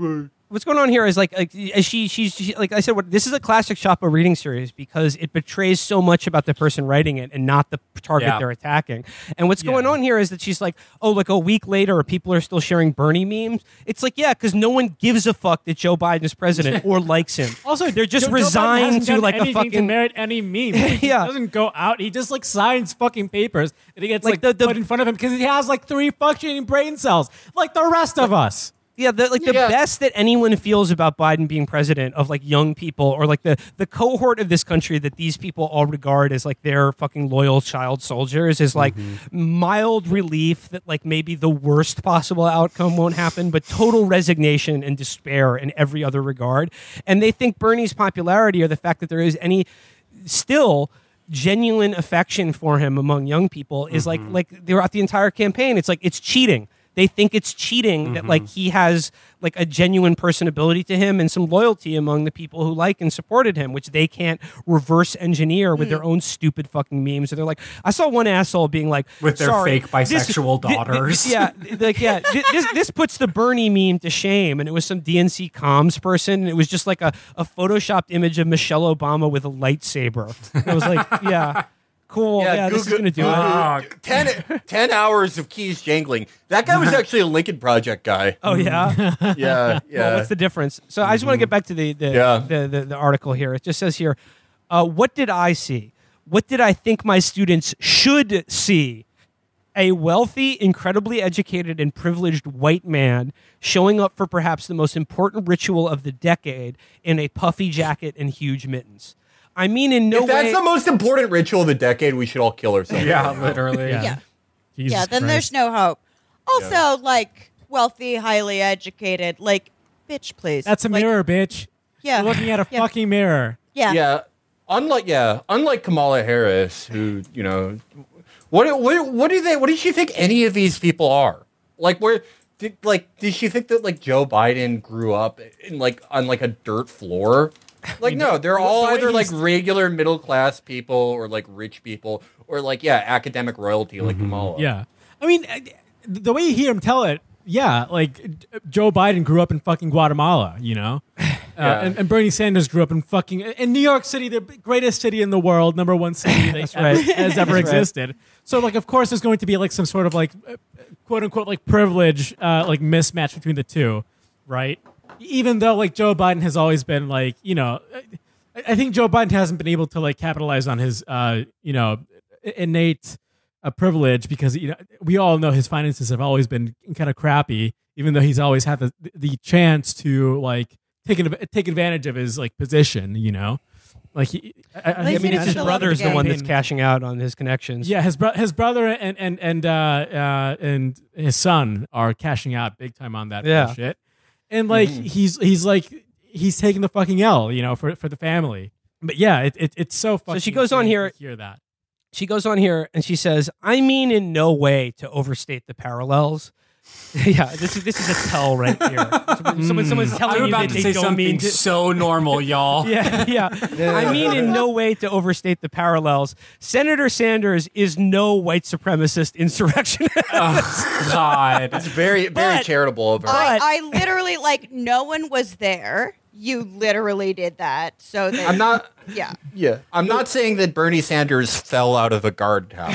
what's going on here is like, like she, she's she, like I said, what, this is a classic Chapo reading series because it betrays so much about the person writing it and not the target Yeah. they're attacking. And what's Yeah. going on here is that she's like, oh, like a week later, people are still sharing Bernie memes. It's like, yeah, because no one gives a fuck that Joe Biden is president or likes him. Also, they're just Joe- Joe Biden resigned hasn't to done like a anything to fucking. merit any meme. Like, Yeah. He doesn't go out. He just like signs fucking papers that he gets Like like, the- the- put in front of him because he has like three functioning brain cells, like the rest of us. Yeah, the, like the Yeah. best that anyone feels about Biden being president of like young people or like the, the cohort of this country that these people all regard as like their fucking loyal child soldiers is like mild relief that like maybe the worst possible outcome won't happen, but total resignation and despair in every other regard. And they think Bernie's popularity or the fact that there is any still genuine affection for him among young people is like like throughout the entire campaign. It's like it's cheating. They think it's cheating that like he has like a genuine personability to him and some loyalty among the people who like and supported him, which they can't reverse engineer with their own stupid fucking memes. So they're like, I saw one asshole being like, With their "Sorry, fake bisexual thi- thi- daughters." yeah, like yeah, thi- this this puts the Bernie meme to shame. And it was some D N C comms person, and it was just like a, a photoshopped image of Michelle Obama with a lightsaber. And I was like, yeah. Cool. Yeah, Yeah, this is Google- going to do uh, it. ten, ten hours of keys jangling. That guy was actually a Lincoln Project guy. Oh, yeah? Yeah, yeah. Well, what's the difference? So I just want to get back to the the, Yeah. the, the the article here. It just says here, uh, what did I see? What did I think my students should see? A wealthy, incredibly educated, and privileged white man showing up for perhaps the most important ritual of the decade in a puffy jacket and huge mittens. I mean, in no if that's way. the most important ritual of the decade, we should all kill ourselves. Yeah, literally. Yeah. Yeah. Jesus yeah, then Christ. there's no hope. Also, like, wealthy, highly educated, like, bitch, please. That's a Like, mirror, bitch. Yeah. You're looking at a Yeah. fucking mirror. Yeah. Yeah. Unlike yeah, unlike Kamala Harris, who you know, what what what do they? What does she think any of these people are? Like where? Did, like, did she think that like Joe Biden grew up in like on like a dirt floor? Like no, they're all the way either like he's- regular middle class people or like rich people or like yeah, academic royalty like Kamala. Yeah. I mean, uh, the way you hear him tell it, yeah, like Joe Biden grew up in fucking Guatemala, you know? Uh, and, and Bernie Sanders grew up in fucking in New York City, the greatest city in the world, number one city that ever, right. has ever That's right. existed. So, like, of course, there's going to be like some sort of like uh, quote unquote like privilege, uh, like mismatch between the two, right? Even though like Joe Biden has always been like, you know, I, I think Joe Biden hasn't been able to like capitalize on his, uh, you know, innate uh, privilege because you know we all know his finances have always been kind of crappy. Even though he's always had the the chance to like take an, take advantage of his like position, you know, like he, I, I, I least mean, he it's his doesn't love brother's the the one that's campaign- cashing out on his connections. Yeah, his bro- his brother and and and uh, uh, and his son are cashing out big time on that Yeah. shit, and like he's he's like he's taking the fucking L, you know, for for the family. But yeah, it, it it's so fucking. she goes on insane here- to hear that. She goes on here and she says, I mean in no way to overstate the parallels. Yeah, this is this is a tell right here. Someone, someone's telling I'm you about that to they say don't something mean to. so normal, y'all. Yeah, yeah. I mean in no way to overstate the parallels. Senator Sanders is no white supremacist insurrectionist. Oh, God. It's very very But- charitable of her. I, I literally, like, no one was there. You literally did that. So that, I'm not. yeah. Yeah, I'm not saying that Bernie Sanders fell out of a guard tower.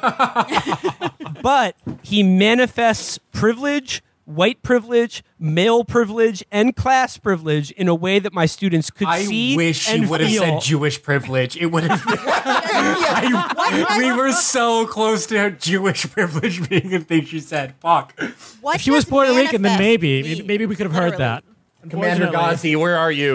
But he manifests privilege, white privilege, male privilege, and class privilege in a way that my students could I see wish and you would have feel. said Jewish privilege. It would have. I, we were so close to Jewish privilege being a thing she said. Fuck. What If she was does Puerto Rican, then manifest maybe mean? maybe, maybe we could have heard Literally. that. Commander Unfortunately- Ghazi, where are you?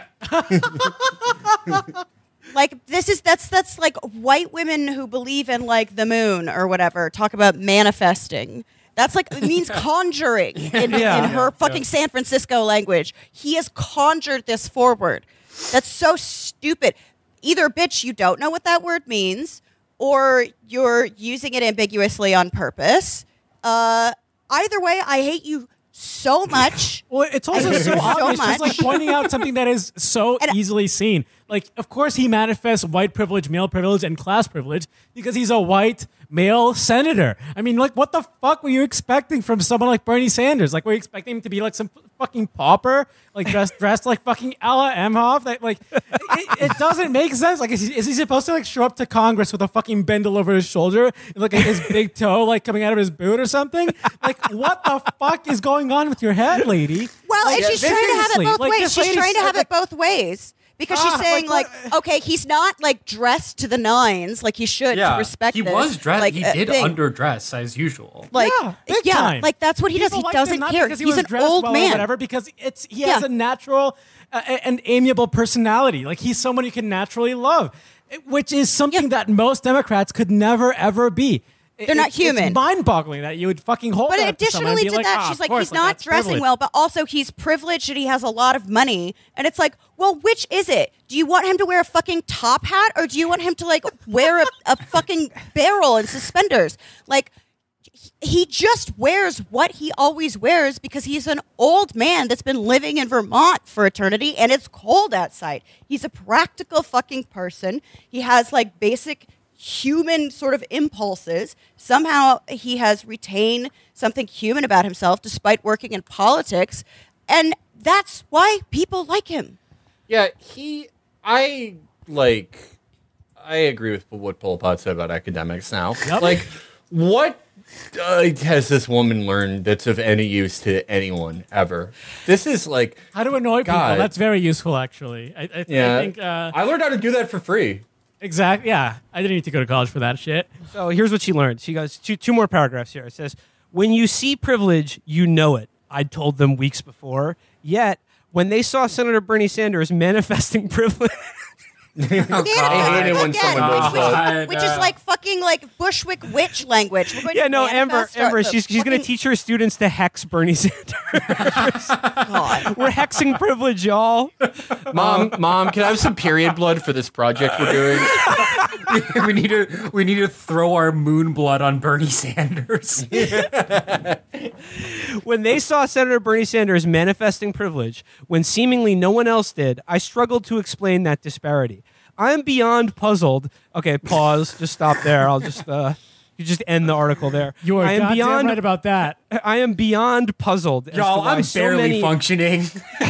Like, this is, that's, that's like white women who believe in, like, the moon or whatever talk about manifesting. That's like, it means conjuring in, Yeah. in her fucking San Francisco language. He has conjured this forward. That's so stupid. Either, bitch, you don't know what that word means, or you're using it ambiguously on purpose. Uh, either way, I hate you so much. Well, it's also I hate so it so obvious, just like much. pointing out something that is so And- easily seen. Like, of course, he manifests white privilege, male privilege, and class privilege because he's a white, male senator. I mean, like, what the fuck were you expecting from someone like Bernie Sanders? Like, were you expecting him to be like some fucking pauper, like dressed dressed like fucking Ella Emhoff? That, like, it, it doesn't make sense. Like, is he, is he supposed to like show up to Congress with a fucking bindle over his shoulder, and, like his big toe like coming out of his boot or something? Like, what the fuck is going on with your head, lady? Well, like, and she's trying to have it both like, ways. She's trying to have like, it both ways. Because she's Ah, saying, like, like, okay, he's not, like, dressed to the nines like he should to respect he this. was dressed. Like, he uh, did thing. underdress as usual. Like, Yeah, big yeah, time. like, that's what he does. People He liked him doesn't not care. because he He's was an dressed old well or man. whatever, because it's he Yeah. has a natural uh, and amiable personality. Like, he's someone you can naturally love, which is something that most Democrats could never, ever be. They're not It's- human. It's mind-boggling that you would fucking hold But that to someone and additionally be to like, that, "Ah, she's of like, course, he's like, not that's dressing privilege." well, but also he's privileged and he has a lot of money. And it's like, well, which is it? Do you want him to wear a fucking top hat, or do you want him to like wear a, a fucking barrel and suspenders? Like, he just wears what he always wears because he's an old man that's been living in Vermont for eternity and it's cold outside. He's a practical fucking person. He has like basic human sort of impulses. Somehow he has retained something human about himself despite working in politics. And that's why people like him. Yeah, he, I, like, I agree with what Pol Pot said about academics now. Yep. Like, what uh, has this woman learned that's of any use to anyone ever? This is like... How to annoy God. people. That's very useful, actually. I, I, Yeah. I think... Uh, I learned how to do that for free. Exactly. Yeah. I didn't need to go to college for that shit. So here's what she learned. She goes, two, two more paragraphs here. It says, when you see privilege, you know it. I'd told them weeks before. Yet, when they saw Senator Bernie Sanders manifesting privilege... I hate it when Again, someone does which, that. which is like fucking like Bushwick witch language. We're going Yeah, to no, Amber, manifest our- Amber, the she's, she's going to fucking- teach her students to hex Bernie Sanders. God. We're hexing privilege, y'all. Mom, Mom, can I have some period blood for this project we're doing? we need to we need to throw our moon blood on Bernie Sanders. When they saw Senator Bernie Sanders manifesting privilege when seemingly no one else did, I struggled to explain that disparity. I am beyond puzzled. Okay, pause. Just stop there. I'll just uh, you just end the article there. You are I am goddamn beyond right about that. I am beyond puzzled. as to Y'all, why I'm so barely many- functioning.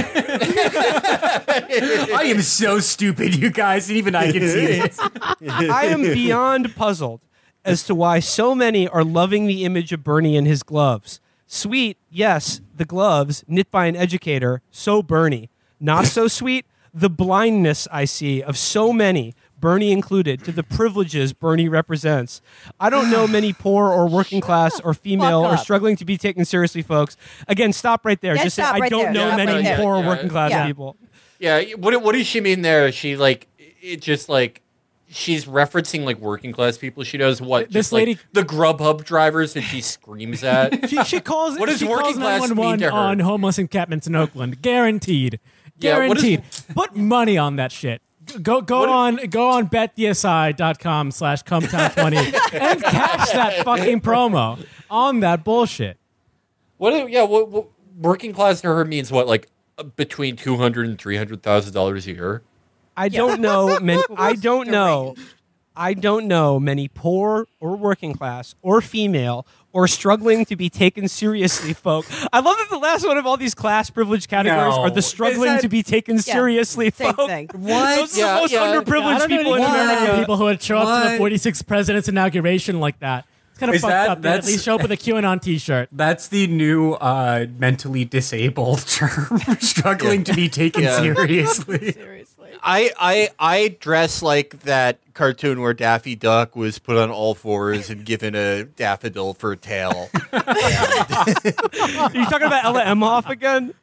I am so stupid, you guys, and even I can see this. I am beyond puzzled as to why so many are loving the image of Bernie in his gloves. Sweet, yes, the gloves, knit by an educator, so Bernie. Not so sweet, the blindness I see of so many, Bernie included, to the privileges Bernie represents. I don't know many poor or working class or female or up. struggling to be taken seriously, folks. Again, stop right there. Yeah, Just say, stop I right don't there. know Stop many right there. poor or Yeah. working class Yeah. people. Yeah, what what does she mean there? She, like, it just, like, she's referencing, like, working class people. She knows what? This just, like, lady- the Grubhub drivers that she screams at. She, she calls What does she working calls class mean nine one one to her? on homeless encampments in Oakland. Guaranteed. Yeah, what is- Guaranteed. Put money on that shit. Go go What- on go on betdsi.com slash cumtown twenty and cash that fucking promo on that bullshit. What? Yeah, what, what working class to her means what? Like uh, between two hundred and three hundred thousand dollars a year. I don't know. Many, I What's don't the know. I don't know many poor or working class or female or struggling to be taken seriously folk. I love that the last one of all these class privilege categories No. are the Is struggling that- to be taken Yeah, seriously same folk. thing. What? Those are Yeah, the most yeah. underprivileged Yeah, I don't know people any in American America. people who would show up to the What? forty-sixth president's inauguration like that. It's kind of Is fucked that- up. They at that's- least show up with a QAnon t-shirt. That's the new uh, mentally disabled term, struggling to be taken Yeah. seriously. Seriously. I, I I dress like that cartoon where Daffy Duck was put on all fours and given a daffodil for a tail. Are you talking about Ella Emhoff again?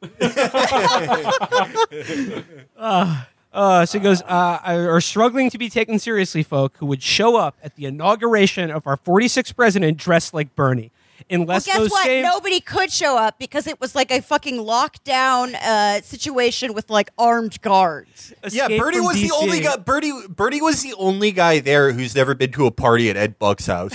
uh, uh, so he goes, uh, are struggling to be taken seriously folk who would show up at the inauguration of our forty-sixth president dressed like Bernie. Well, Unless guess those what? same... Nobody could show up because it was like a fucking lockdown uh, situation with like armed guards. Yeah, escape Bernie from was D C. the only guy. Bernie Bernie was the only guy there who's never been to a party at Ed Buck's house.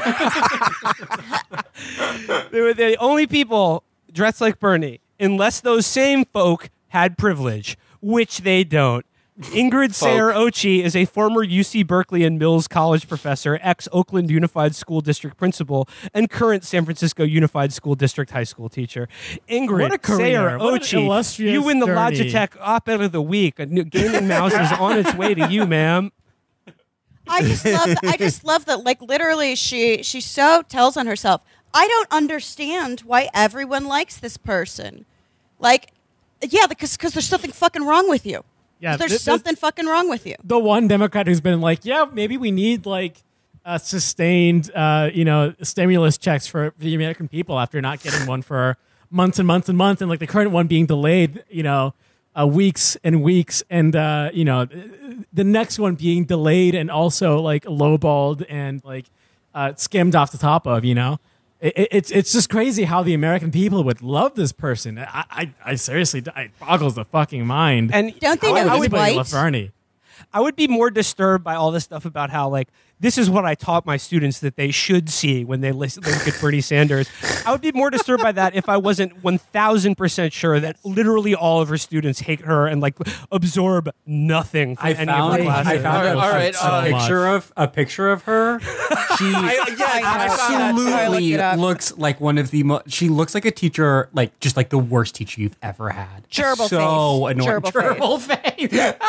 They were the only people dressed like Bernie, unless those same folk had privilege, which they don't. Ingrid Sayer Ochi is a former U C Berkeley and Mills College professor, ex-Oakland Unified School District principal, and current San Francisco Unified School District high school teacher. Ingrid What a career. Sayer What an Ochi, illustrious you win the journey. Logitech Op-Ed of the Week. A new gaming mouse is on its way to you, ma'am. I just love. I just love that. Like literally, she she so tells on herself. I don't understand why everyone likes this person. Like, yeah, because because there's something fucking wrong with you. Yeah, there's th- something fucking wrong with you. The one Democrat who's been like, yeah, maybe we need like uh, sustained, uh, you know, stimulus checks for, for the American people after not getting one for months and months and months, and like the current one being delayed, you know, uh, weeks and weeks, and uh, you know, the next one being delayed and also like lowballed and like uh, skimmed off the top of, you know. It, it's it's just crazy how the American people would love this person. I I, I seriously, it boggles the fucking mind. And don't they know he's white? LaFernie. I would be more disturbed by all this stuff about how, like, this is what I taught my students that they should see when they listen, they look at Bernie Sanders. I would be more disturbed by that if I wasn't one thousand percent sure that literally all of her students hate her and, like, absorb nothing from I any found, of her classes. I found All a, right, all right, a, uh, picture of a picture of her. She I, yeah, I found that. absolutely it up. looks like one of the mo- she looks like a teacher, like just like the worst teacher you've ever had. Gerbil so face. annoying. Gerbil Gerbil face.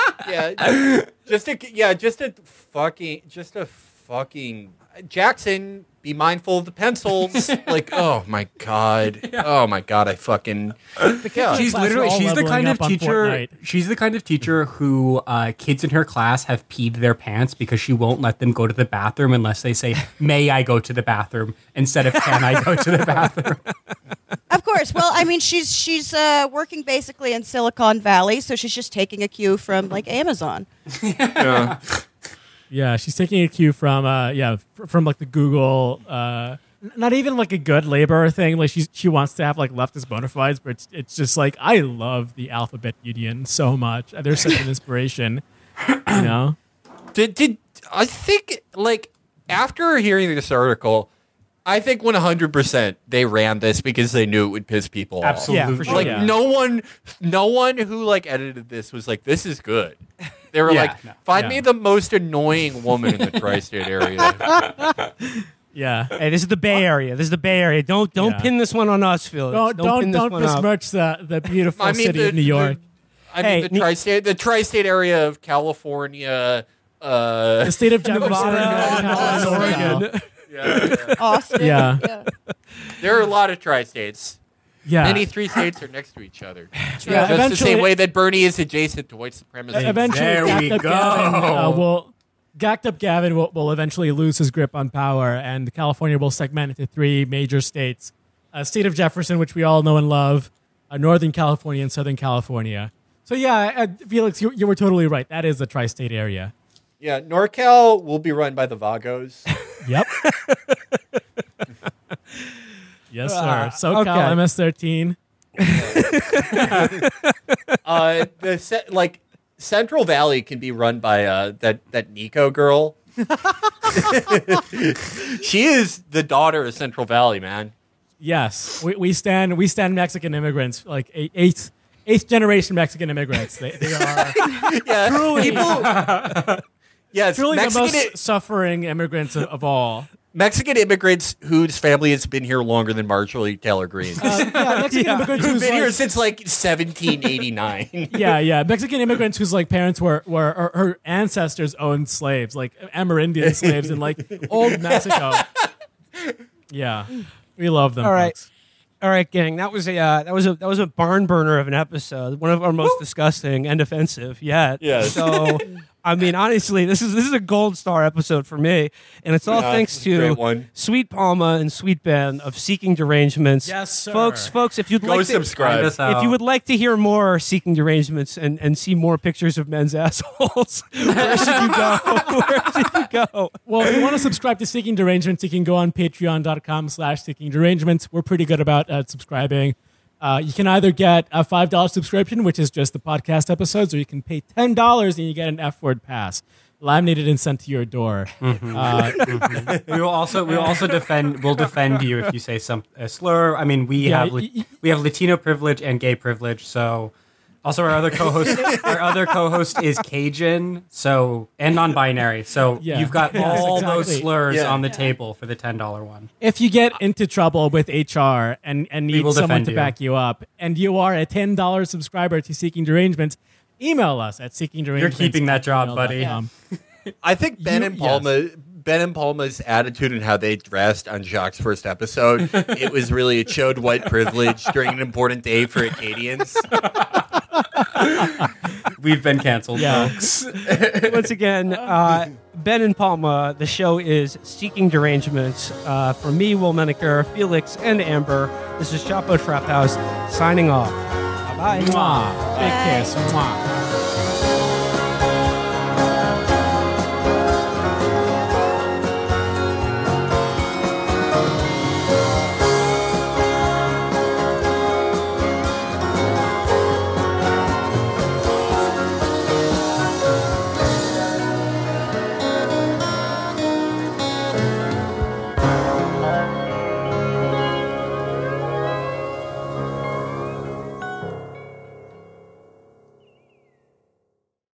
Yeah, just a yeah, just a fucking, just a fucking Jackson. Be mindful of the pencils. Like, oh my god, oh my god, I fucking. Yeah. She's class literally are all she's the leveling kind of up on teacher Fortnite. she's the kind of teacher who uh, kids in her class have peed their pants because she won't let them go to the bathroom unless they say, "May I go to the bathroom?" instead of "Can I go to the bathroom?" Of course. Well, I mean, she's she's uh, working basically in Silicon Valley, so she's just taking a cue from like Amazon. Yeah. Yeah, she's taking a cue from uh yeah f- from like the Google uh n- not even like a good labor thing. Like she's she wants to have like leftist bona fides, but it's, it's just like I love the Alphabet Union so much. They're such an inspiration, you know. Did did I think like after hearing this article, I think one hundred percent they ran this because they knew it would piss people Absolutely. Yeah, for off. sure. Like Yeah. no one, no one who like edited this was like, "This is good." They were Yeah, like, no, "Find yeah. me the most annoying woman in the tri-state area." Yeah. Hey, this is the Bay Area. This is the Bay Area. Don't don't Yeah. pin this one on us, Phil. Don't don't pin this don't one up. besmirch the the beautiful I mean, city the, of New York. The, I Hey, mean, the Ne- tri-state, the tri-state area of California. Uh, The state of Jefferson, Nevada, Nevada, Oregon. Oregon. yeah, yeah. Austin. Yeah. There are a lot of tri-states. Yeah. Many three states are next to each other. Yeah, Just the eventually- same way that Bernie is adjacent to white supremacy. Eventually, There we gacked up go. Gavin, uh, will gacked up Gavin will, will eventually lose his grip on power, and California will segment into three major states: uh, state of Jefferson, which we all know and love, uh, Northern California, and Southern California. So yeah, uh, Felix, you, you were totally right. That is the tri-state area. Yeah, NorCal will be run by the Vagos. Yep. Yes, sir. Ah, SoCal okay. M S thirteen. uh, the ce- like Central Valley can be run by uh, that that Nico girl. She is the daughter of Central Valley, man. Yes, we, we stand we stand Mexican immigrants, like eight, eighth eighth generation Mexican immigrants. They, they are Yeah, truly, people. Yes, truly the Mexican, most i- suffering immigrants of, of all. Mexican immigrants whose family has been here longer than Marjorie Taylor Green. Uh, yeah, Mexican immigrants Who've who's been here like, since like seventeen eighty-nine. yeah, yeah, Mexican immigrants whose like parents were were or her ancestors owned slaves, like Amerindian slaves in like old Mexico. Yeah, we love them. All right. folks. All right, gang. That was a uh, that was a that was a barn burner of an episode. One of our most disgusting and offensive yet. Yes. So, I mean, honestly, this is this is a gold star episode for me, and it's all Yeah, thanks it's a great to one. Sweet Palma and Sweet Ben of Seeking Derangements. Yes, sir. folks. Folks, if you'd Go like to, subscribe. Find us out. if you would like to hear more Seeking Derangements and, and see more pictures of men's assholes, where should you go? Where should you go? Well, if you want to subscribe to Seeking Derangements, you can go on patreon.com slash Seeking Derangements. We're pretty good about uh, subscribing. Uh, you can either get a five dollars subscription, which is just the podcast episodes, or you can pay ten dollars and you get an F-word pass, laminated and sent to your door. Uh, we will also we will also defend we'll defend you if you say some a slur. I mean, we Yeah, have y- li- y- we have Latino privilege and gay privilege, so Also, our other co-host, our other co-host is Cajun, so and non-binary. So Yeah. you've got Yes, all exactly. those slurs Yeah. on the table for the ten dollar one. If you get into trouble with H R and, and need will someone defend to you. back you up, and you are a ten dollar subscriber to Seeking Derangements, email us at seeking derangements. You're keeping that job, buddy. I think Ben You- and Palma, Ben and Palma's attitude and how they dressed on Jacques' first episode, it was really, it showed white privilege during an important day for Acadians. We've been canceled, Yeah. folks. Once again, uh, Ben and Palma, the show is Seeking Derangements. Uh, from me, Will Menaker, Felix, and Amber, this is Chapo Trap House signing off. Bye-bye. Mwah. Big kiss. Mwah.